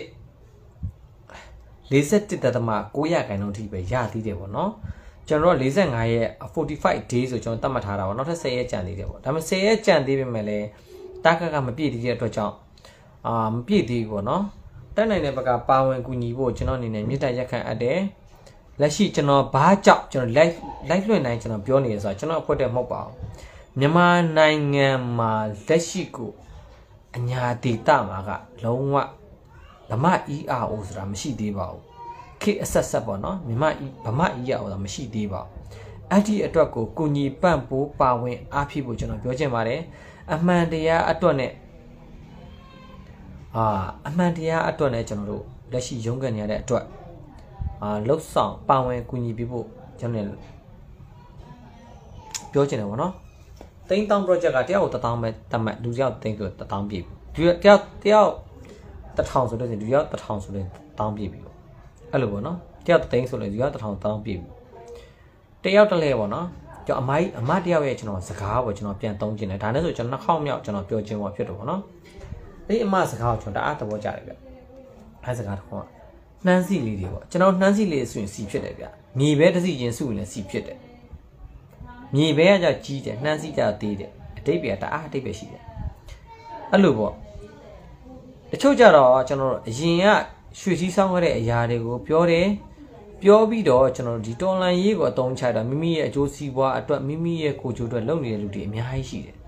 41တသမ9ရာခိုင်နှုန်းထိပဲရသေးတယ်ပေါ့နော်ကျွန်တော်45ရက်45 days ဆိုကျွန်တော်သတ်မှတ်ထားတာပေါ့နောက်ထပ်10ရက်ကြံသေးတယ်ပေါ့ဒါပေမဲ့10ရက်ကြံသေးပေမဲ့လည်းတာကကမပြည့်သေးတဲ့အတွက်ကြောင့်အာမပြည့်သေးဘူးပေါ့နော်တက်နိုင်တဲ့ဘက်ကပါဝင်ကူညီဖို့ကျွန်တော်အနေနဲ့မြေတိုင်ရက်ခံအပ်တယ်လက်ရှိကျွန်တော်ဘာကြောင့်ကျွန်တော် live live လွှင့်နိုင်ကျွန်တော်ပြောနေရဆိုတော့ကျွန်တော်အဖွဲ့တဲ့မဟုတ်ပါဘူးမြန်မာနိုင်ငံမှာလက်ရှိကိုအညာဒေတာမှာကလုံးဝဗမာ E R O ဆိုတာမရှိသေးပါဘူးခေတ်အဆက်ဆက်ပေါ့နော်မြန်မာဗမာ E R O ဆိုတာမရှိသေးပါဘူးအဲ့ဒီအတွက်ကိုကုညီပန့်ပိုးပါဝင်အားဖြစ်ဖို့ကျွန်တော်ပြောချင်ပါတယ်အမှန်တရားအတွက်နဲ့အာအမှန်တရားအတွက်နဲ့ကျွန်တော်တို့လက်ရှိရုန်းကန်နေရတဲ့အတွက်အာလှုပ်ဆောင်ပါဝင်ကုညီပေးဖို့ကျွန်တော်ပြောချင်တယ်ဗောနော်တိန်းတောင်း project ကတယောက်ကိုတစ်တောင်းပဲတတ်မှတ်လူတယောက်တိန်းဆိုတစ်တောင်းပြည့်ပြီတယောက်တယောက်တစ်ထောင်ဆိုလို့ရှိရင်လူတယောက်တစ်ထောင်ဆိုလို့တောင်းပြည့်ပြီအဲ့လိုဗောနော်တယောက်တိန်းဆိုလို့လူတယောက်တစ်ထောင်တောင်းပြည့်ပြီတယောက်တလဲဗောနော်ကျွန်တော်အမိုက်အမတယောက်ရဲ့ကျွန်တော်စကားကိုကျွန်တော်ပြန်သုံးခြင်းတယ်ဒါနဲ့ဆိုကျွန်တော်နှစ်ခေါက်မြောက်ကျွန်တော်ပြောခြင်းပေါ့ဖြစ်တော့ဗောနော်အဲ့အမစကားကိုကျွန်တော်တအားသဘောကျတယ်ဗျအဲ့စကားတစ်ခုကနှမ်းစီလေးတွေဗောကျွန်တော်နှမ်းစီလေးဆိုရင်စီဖြစ်တယ်ဗျမြေပဲတစ်စီချင်းစုရင်လည်းစီဖြစ်တယ်မြေပဲကကြောက်ကြီးတယ်နှမ်းစီကြောက်သေးတယ်အတိတ်ပဲတအားအတိတ်ပဲရှိတယ်အဲ့လိုပေါ့တချို့ကြတော့ကျွန်တော်အရင်ကရွှေစည်းဆောင်ခဲ့တဲ့အရာတွေကိုပြောတယ်ပြောပြီးတော့ကျွန်တော်ဒီတော်လန်ရေးကိုအသုံးချတာမိမိရဲ့အကျိုးစီးပွားအတွက်မိမိရဲ့ကိုယ်ကျိုးအတွက်လုပ်နေတဲ့လူတွေအများကြီးရှိတယ်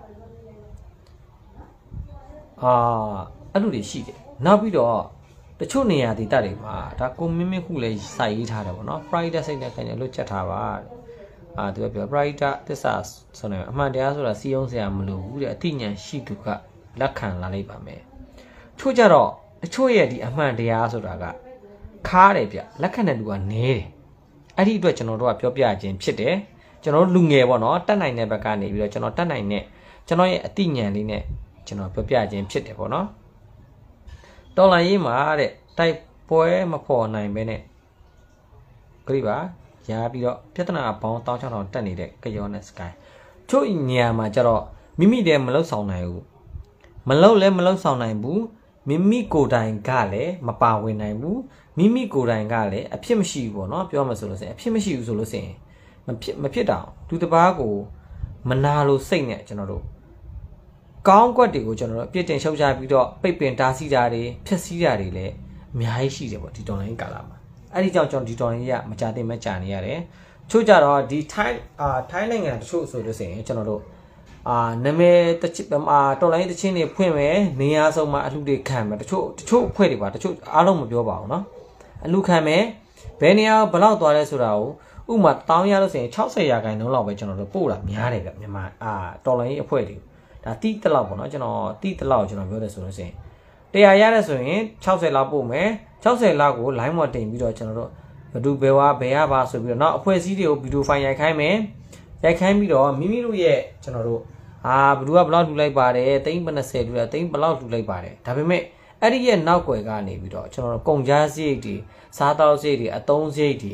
အာအဲ့လိုတွေရှိတယ်နောက်ပြီးတော့တချို့နေရာဒေသတွေမှာဒါကိုမင်းမင်းခုလည်းစာရေးထားတယ်ပေါ့နော် pride စိတ်နဲ့ခံရလို့ချက်ထားပါအာသူကပြော pride သစ္စာဆိုနေအမှန်တရားဆိုတာစီယုံစရာမလိုဘူးတဲ့အသိဉာဏ်ရှိသူကလက်ခံလာလိုက်ပါမယ်ထို့ကြတော့တချို့ရဲ့ဒီအမှန်တရားဆိုတာကခါတယ်ဗျလက်ခံတဲ့လူကနဲတယ်အဲ့ဒီအတွက်ကျွန်တော်တို့ကပြောပြခြင်းဖြစ်တယ်ကျွန်တော်လူငယ်ပေါ့နော်တတ်နိုင်တဲ့ဘက်ကနေပြီးတော့ကျွန်တော်တတ်နိုင်တဲ့ကျွန်တော်ရဲ့အသိဉာဏ်လေးနဲ့ကျွန်တော်ပြောပြခြင်းဖြစ်တယ်ပေါ့နော်တော်လိုင်းရေးမှာတဲ့တိုက်ပွဲမဖော်နိုင်ပဲနဲ့ကြည့်ပါရာပြီးတော့ပြဿနာပေါင်းတောင်းချောင်းတောင်တက်နေတဲ့ကြောနဲ့ sky ချို့ညံမှာကျတော့မိမိတည်းမလောက်ဆောင်နိုင်ဘူးမလောက်လဲမလောက်ဆောင်နိုင်ဘူးမိမိကိုယ်တိုင်ကလည်းမပါဝင်နိုင်ဘူးမိမိကိုယ်တိုင်ကလည်းအဖြစ်မရှိဘူးပေါ့နော်ပြောမှဆိုလို့ဆိုရင်အဖြစ်မရှိဘူးဆိုလို့ဆိုရင်မဖြစ်မဖြစ်တော့သူတစ်ပါးကိုမနာလို့စိတ်နဲ့ကျွန်တော်တို့ကောင်းကွက်တွေကိုကျွန်တော်တို့အပြစ်တင်ရှုပ်ချပြီးတော့ပိတ်ပင်တားဆီးတာတွေဖျက်ဆီးတာတွေလည်းအများကြီးရှိတယ်ပေါ့ဒီတော်လိုင်းကာလမှာအဲ့ဒီကြောင့်ကျွန်တော်ဒီတော်လိုင်းကြီးကမကြတဲ့မကြနေရတယ်ချို့ကြတော့ဒီထိုင်းအာထိုင်းနိုင်ငံတချို့ဆိုလို့ဆိုရင်ကျွန်တော်တို့အာနာမည်တချိအာတော်လိုင်းတချင်းတွေဖွင့်မယ်နေရာဆုံးမှာအလှတွေခံမယ်တချို့တချို့အဖွဲ့တွေပါတချို့အားလုံးမပြောပါဘူးเนาะအလှခံမယ်ဘယ်နေရာဘယ်လောက်သွားလဲဆိုတာကိုဥမာတောင်းရလို့ဆိုရင်၆၀ရာခိုင်နှုန်းလောက်ပဲကျွန်တော်တို့ပို့တာများတယ်ဗျမြန်မာအာတော်လိုင်းအဖွဲ့တွေဒါတိတလောက်ပေါ့เนาะကျွန်တော်တိတလောက်ကျွန်တော်ပြောတယ်ဆိုလို့ဆိုရင်တရားရတဲ့ဆိုရင်၆၀လောက်ပို့မယ်၆၀လောက်ကို line မှာတင်ပြီးတော့ကျွန်တော်တို့ဘယ်သူဘယ်ဝါဘယ်ရပါဆိုပြီးတော့နောက်အဖွဲ့အစည်းတွေကိုဗီဒီယိုဖိုင်ရိုက်ခိုင်းမယ်ရိုက်ခိုင်းပြီးတော့မိမိတို့ရဲ့ကျွန်တော်တို့အာဘယ်သူကဘယ်လောက်လှူလိုက်ပါတယ်သိန်း၂၀လှူတာသိန်းဘယ်လောက်လှူလိုက်ပါတယ်ဒါပေမဲ့အဲ့ဒီရဲ့နောက်ွယ်ကနေပြီးတော့ကျွန်တော်တို့ကုန်ကြစရိတ်တွေစားတောက်စရိတ်တွေအသုံးစရိတ်တွေ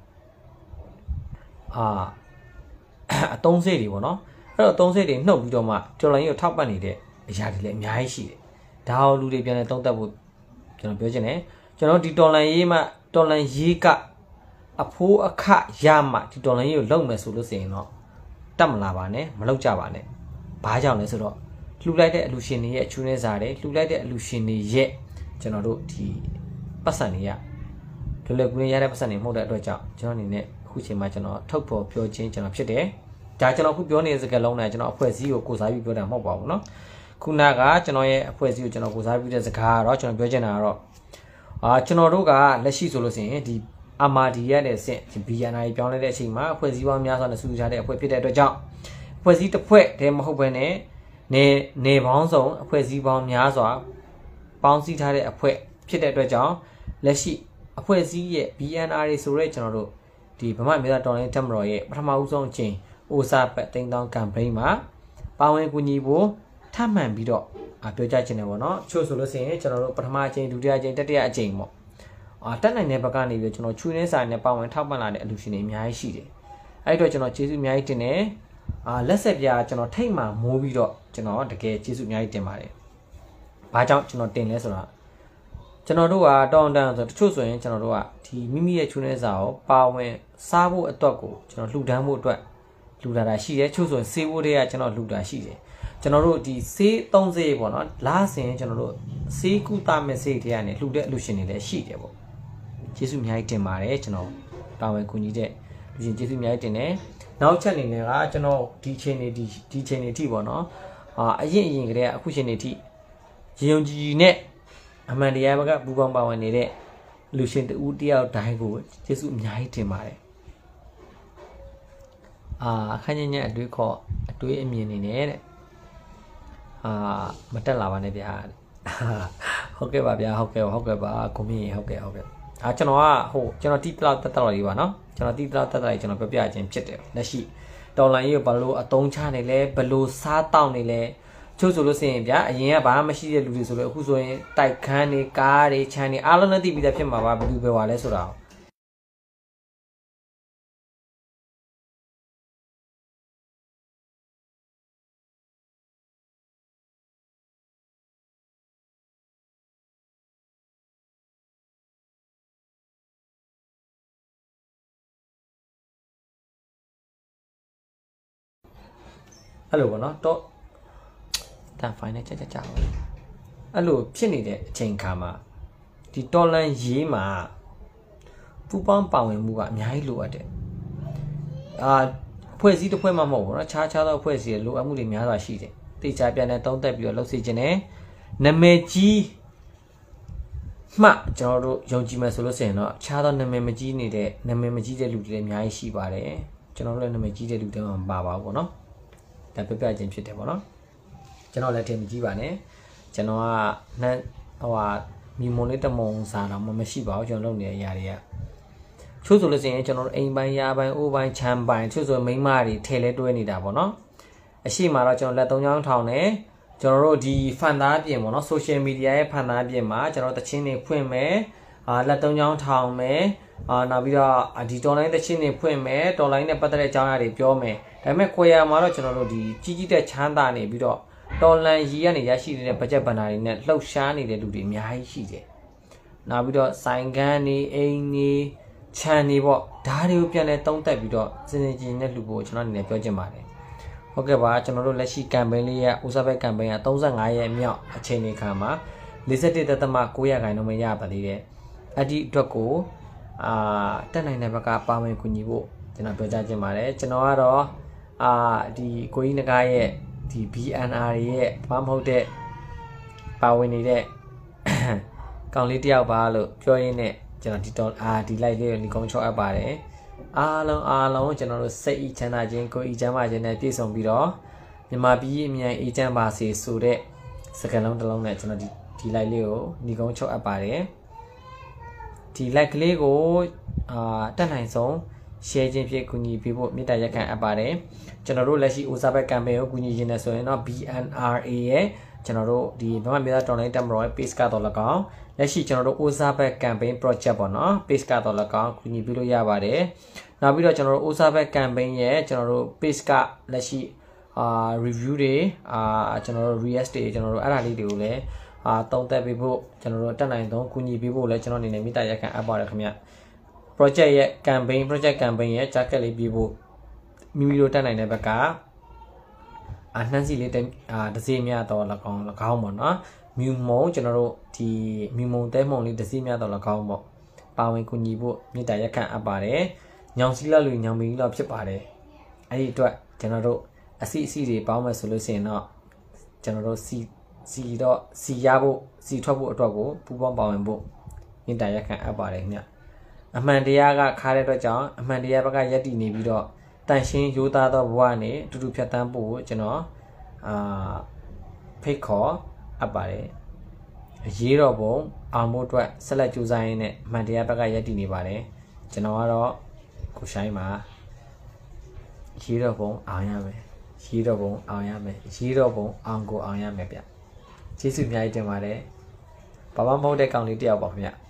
အာအသုံးစရိတ်တွေပေါ့နော်အဲ့တော့အသုံးစရိတ်တွေနှုတ်ပြီးတော့မှတော်လိုင်းကိုထောက်ပံ့နေတဲ့အရာတွေလည်းအများကြီးရှိတယ်ဒါဟောလူတွေပြန်လဲတုံးတက်ဖို့ကျွန်တော်ပြောချင်တယ်ကျွန်တော်ဒီတော်လိုင်းရေးမှတော်လိုင်းရေးကအဖိုးအခရမှဒီတော်လိုင်းရေးကိုလုံမယ်ဆိုလို့ဆိုရင်တော့တတ်မလာပါနဲ့မလောက်ကြပါနဲ့ဘာကြောင့်လဲဆိုတော့လှူလိုက်တဲ့အလူရှင်တွေရဲ့အချူးနေစားတယ်လှူလိုက်တဲ့အလူရှင်တွေရဲ့ကျွန်တော်တို့ဒီပတ်စံတွေကလွယ်လွယ်ကူကူရတဲ့ပတ်စံတွေမဟုတ်တဲ့အတွက်ကြောင့်ကျွန်တော်အနေနဲ့အခုချိန်မှာကျွန်တော်ထုတ်ဖော်ပြောခြင်းကျွန်တော်ဖြစ်တယ်ဒါကျွန်တော်အခုပြောနေတဲ့စကားလုံးနဲ့ကျွန်တော်အဖွဲ့အစည်းကိုကိုစားပြီးပြောတာမဟုတ်ပါဘူးเนาะခုနကကျွန်တော်ရဲ့အဖွဲ့အစည်းကိုကျွန်တော်ကိုစားပြီးတဲ့စကားကတော့ကျွန်တော်ပြောချင်တာကတော့အာကျွန်တော်တို့ကလက်ရှိဆိုလို့ဆိုရင်ဒီအာမာဒီရဲ့နဲ့ဆင့် ဘီ အန် အာ ပြောင်းလဲတဲ့အချိန်မှာအဖွဲ့အစည်းပေါင်းများစွာနဲ့စုထားတဲ့အဖွဲ့ဖြစ်တဲ့အတွက်ကြောင့်အဖွဲ့အစည်းတစ်ဖွဲ့တည်းမဟုတ်ဘဲနဲ့နေနေပေါင်းစုံအဖွဲ့အစည်းပေါင်းများစွာပေါင်းစည်းထားတဲ့အဖွဲ့ဖြစ်တဲ့အတွက်ကြောင့်လက်ရှိအဖွဲ့အစည်းရဲ့ ဘီ အန် အာ တွေဆိုရဲကျွန်တော်တို့ဒီဗမာအမျိုးသားတော်လှန်ရေးတပ်မတော်ရဲ့ပထမဦးဆုံးအချိန်အိုစာပတ်တိန်းတောင်းကမ်ပိန်းမှာပါဝင်ကူညီဖို့ထပ်မံပြီးတော့ပြောကြချင်တယ်ပေါ့နော်ချို့ဆိုလို့ဆိုရင်ကျွန်တော်တို့ပထမအချိန်ဒုတိယအချိန်တတိယအချိန်ပေါ့အာတက်နိုင်တဲ့ဘက်ကနေပြီးကျွန်တော်ချွေးနေစာနဲ့ပါဝင်ထောက်ပံ့လာတဲ့အလူရှင်တွေအများကြီးရှိတယ်အဲ့တော့ကျွန်တော်ကျေးဇူးအများကြီးတင်တယ်အာလက်ဆက်ပြကျွန်တော်ထိတ်မှမိုးပြီးတော့ကျွန်တော်တကယ်ကျေးဇူးအများကြီးတင်ပါတယ်ဘာကြောင့်ကျွန်တော်တင်လဲဆိုတော့ကျွန်တော်တို့ကတောင်းတန်းဆိုတချို့ဆိုရင်ကျွန်တော်တို့ကဒီမိမိရဲ့ချွေးနေစာကိုပါဝင်စားဖို့အတွက်ကိုကျွန်တော်လှူဒန်းဖို့အတွက်လှူတာတာရှိတယ်ချို့ဆိုရင်စေးဖို့တွေကကျွန်တော်လှူတာရှိတယ်ကျွန်တော်တို့ဒီစေးသုံးစေးပေါ့နော်လာစင်ကျွန်တော်တို့စေးကုသမဲ့စေးတွေကနေလှူတဲ့အလူရှင်တွေလည်းရှိတယ်ပေါ့ကျေးဇူးအများကြီးတင်ပါတယ်ကျွန်တော်ပါဝင်ကူညီတဲ့လူရှင်ကျေးဇူးအများကြီးတင်တယ်နောက်ချက်အနေနဲ့ကကျွန်တော်ဒီချိန်နေဒီဒီချိန်နေထိပေါ့နော်အာအရင်အရင်ကတည်းကအခုချိန်နေထိရေုံကြီးနဲ့အမှန်တရားဘက်ကပူပေါင်းပါဝင်နေတဲ့လူရှင်တူတယောက်တိုင်းကိုကျေးဇူးအများကြီးတင်ပါတယ်อ่าခန်းညံ့အတွေးခေါ်အတွေးအမြင်နေနဲ့တဲ့အာမတက်လာပါနဲ့ဗျာဟုတ်ကဲ့ပါဗျာဟုတ်ကဲ့ဟုတ်ကဲ့ပါကိုမင်းဟုတ်ကဲ့ဟုတ်ကဲ့အာကျွန်တော်ကဟိုကျွန်တော်တီးတလောက်တက်တက်လေးပါနော်ကျွန်တော်တီးတလောက်တက်တက်လေးကျွန်တော်ပြောပြခြင်းဖြစ်တယ်လက်ရှိတော်လိုင်းကြီးကိုဘလို့အတုံးချနေလဲဘလို့စားတောက်နေလဲချို့ဆိုလို့စင်ဗျာအရင်ကဘာမှမရှိတဲ့လူတွေဆိုလို့အခုဆိုရင်တိုက်ခန်းတွေကားတွေခြံတွေအားလုံးနဲ့တည်ပြီးသားဖြစ်မှာပါဘယ်လိုပဲပါလဲဆိုတာအဲ့လိုပေါ့နော်တော့တန်ဖိုင်နဲ့ကြကြကြပါအဲ့လိုဖြစ်နေတဲ့အချိန်ခါမှာဒီတော်လန်ရေးမှာပူပေါင်းပါဝင်မှုကအများကြီးလိုအပ်တယ်အာအဖွဲ့အစည်းတစ်ဖွဲ့မှမဟုတ်ဘူးเนาะခြားခြားသောအဖွဲ့အစည်းရဲ့လိုအပ်မှုတွေများစွာရှိတယ်တေချာပြန်နဲ့တုံးသက်ပြီးတော့လှုပ်စီခြင်းနဲ့နာမည်ကြီးမှကျွန်တော်တို့ယုံကြည်မယ်ဆိုလို့ဆိုရင်တော့ခြားသောနာမည်မကြီးနေတဲ့နာမည်မကြီးတဲ့လူတွေလည်းအများကြီးရှိပါတယ်ကျွန်တော်တို့လည်းနာမည်ကြီးတဲ့လူတွေမှမပါပါဘူးပေါ့နော်ဒါပြပြခြင်းဖြစ်တယ်ပေါ့နော်ကျွန်တော်လည်းထင်မကြည့်ပါနဲ့ကျွန်တော်ကနှမ်းဟိုဟာမြူမုံလေးတမုံစာတော့မမရှိပါဘူးကျွန်တော်လုပ်နေတဲ့အရာတွေကချို့ဆိုလို့ရှိရင်ကျွန်တော်တို့အိမ်ပိုင်းရာပိုင်းအိုးပိုင်းခြံပိုင်းချို့ဆိုမိန်းမတွေထဲလဲတွဲနေတာပေါ့နော်အရှိမှာတော့ကျွန်တော်လက်သုံးချောင်းထောင်နေကျွန်တော်တို့ဒီဖန်သားပြင်ပေါ့နော် social media ရဲ့ဖန်သားပြင်မှာကျွန်တော်တချင်းတွေဖွင့်မယ်အာလက်သုံးချောင်းထောင်မယ်အာနောက်ပြီးတော့ဒီ online တချင်းတွေဖွင့်မယ် online နဲ့ပတ်သက်တဲ့အကြောင်းအရာတွေပြောမယ်ဒါပေမဲ့ကိုရမှာတော့ကျွန်တော်တို့ဒီကြီးကြီးတဲ့ချမ်းသာနေပြီးတော့တော်လန်ရီကနေရရှိနေတဲ့ဘတ်ဂျက်ဘဏ္ဍာတွေနဲ့လှုပ်ရှားနေတဲ့လူတွေအများကြီးရှိတယ်။နောက်ပြီးတော့ဆိုင်ကန်းနေအိမ်နေခြံနေပေါ့ဓာတ်တွေကိုပြန်လဲတုံးတက်ပြီးတော့စင်စင်ချင်းနဲ့လူကိုကျွန်တော်အနေနဲ့ပြောချင်ပါတယ်။ဟုတ်ကဲ့ပါကျွန်တော်တို့လက်ရှိ campaign လေးရဲ့ဦးစားပေး campaign က၃၅ရက်မြောက်အချိန်အခါမှာ၄၁.၉ရာခိုင်နှုန်းမရပါသေးတယ်။အဲ့ဒီအတွက်ကိုအာတက်နိုင်တဲ့ဘက်ကပါဝင်ကူညီဖို့ကျွန်တော်ပြောကြားချင်ပါတယ်။ကျွန်တော်ကတော့အာဒီကိုကြီးနဂါရဲ့ဒီ B N R ရဲ့ဘာမဟုတ်တဲ့ပါဝင်နေတဲ့ကောင်လေးတယောက်ပါလို့ပြောရင်းနဲ့ကျွန်တော်ဒီတော့အာဒီ live လေးကိုဒီကုန်းချောအပ်ပါတယ်အားလုံးအားလုံးကျွန်တော်တို့စိတ်ဤချမ်းသာခြင်းကိုယ်ဤချမ်းသာခြင်းနဲ့ပြည့်စုံပြီးတော့မြန်မာပြည်အမြန်အေးချမ်းပါစေဆိုတဲ့စကားလုံးတစ်လုံးနဲ့ကျွန်တော်ဒီဒီ live လေးကိုဒီကုန်းချောအပ်ပါတယ်ဒီ live ကလေးကိုအာတက်နိုင်ဆုံးshare ခြင်းဖြင့်ကူညီပေးဖို့မေတ္တာရပ်ခံအပ်ပါတယ်ကျွန်တော်တို့လက်ရှိ ဦးစားပေး campaign ကိုကူညီခြင်းနဲ့ဆိုရင်တော့ B N R A ရဲ့ကျွန်တော်တို့ဒီမြန်မာပြည်သားတော်လိုင်းတက်မတော်ရဲ့ page ကတော့၎င်းလက်ရှိကျွန်တော်တို့ဦးစားပေး campaign project ပေါ့နော် page ကတော့၎င်းကူညီပေးလို့ရပါတယ်နောက်ပြီးတော့ကျွန်တော်တို့ဦးစားပေး campaign ရဲ့ကျွန်တော်တို့ page ကလက်ရှိအာ review တွေအာကျွန်တော်တို့ react တွေကျွန်တော်တို့အဲ့ဒါလေးတွေကိုလည်းအာတုံးသက်ပေးဖို့ကျွန်တော်တို့တက်နိုင်ဆုံးကူညီပေးဖို့လည်းကျွန်တော်အနေနဲ့မေတ္တာရပ်ခံအပ်ပါတယ်ခင်ဗျproject ရဲ့ campaign project campaign ရဲ့ target လေးပြီးဖို့မိမိတို့တက်နိုင်တဲ့ဘက်ကအာနှမ်းစီလေးအာတစ်စီမြတော့၎င်း၎င်းပေါ့နော်မြူမုံကျွန်တော်တို့ဒီမြူမုံတဲမုံလေးတစ်စီမြတော့၎င်းပေါ့ပါဝင်ကူညီဖို့မေတ္တာရပ်ခံအပ်ပါတယ်ညောင်စီလောက်လူညောင်မီလောက်ဖြစ်ပါတယ်အဲ့ဒီအတွက်ကျွန်တော်တို့အစီအစီတွေပေါင်းမယ်ဆိုလို့ရှိရင်တော့ကျွန်တော်တို့စီစီတော့စီရဖို့စီထွက်ဖို့အတွက်ကိုပူပေါင်းပါဝင်ဖို့မေတ္တာရပ်ခံအပ်ပါတယ်ခင်ဗျအမှန်တရားကခါတဲ့အတွက်ကြောင့်အမှန်တရားဘက်ကယက်တည်နေပြီးတော့တန်ရှင်းရိုးသားသောဘဝနဲ့အတူတူဖြတ်တန်းဖို့ကျွန်တော်အာဖိတ်ခေါ်အပ်ပါတယ်အရေးတော်ပုံအောင်ဖို့အတွက်ဆက်လက်ကြိုးစားရင်းနဲ့အမှန်တရားဘက်ကယက်တည်နေပါတယ်ကျွန်တော်ကတော့ကိုရှိုင်းပါရေးတော်ပုံအောင်ရမယ်ရေးတော်ပုံအောင်ရမယ်ရေးတော်ပုံအောင်ကိုအောင်ရမယ်ဗျကျေးဇူးအများကြီးတင်ပါတယ်ဘာမှမဟုတ်တဲ့ကောင်လေးတယောက်ပါခင်ဗျ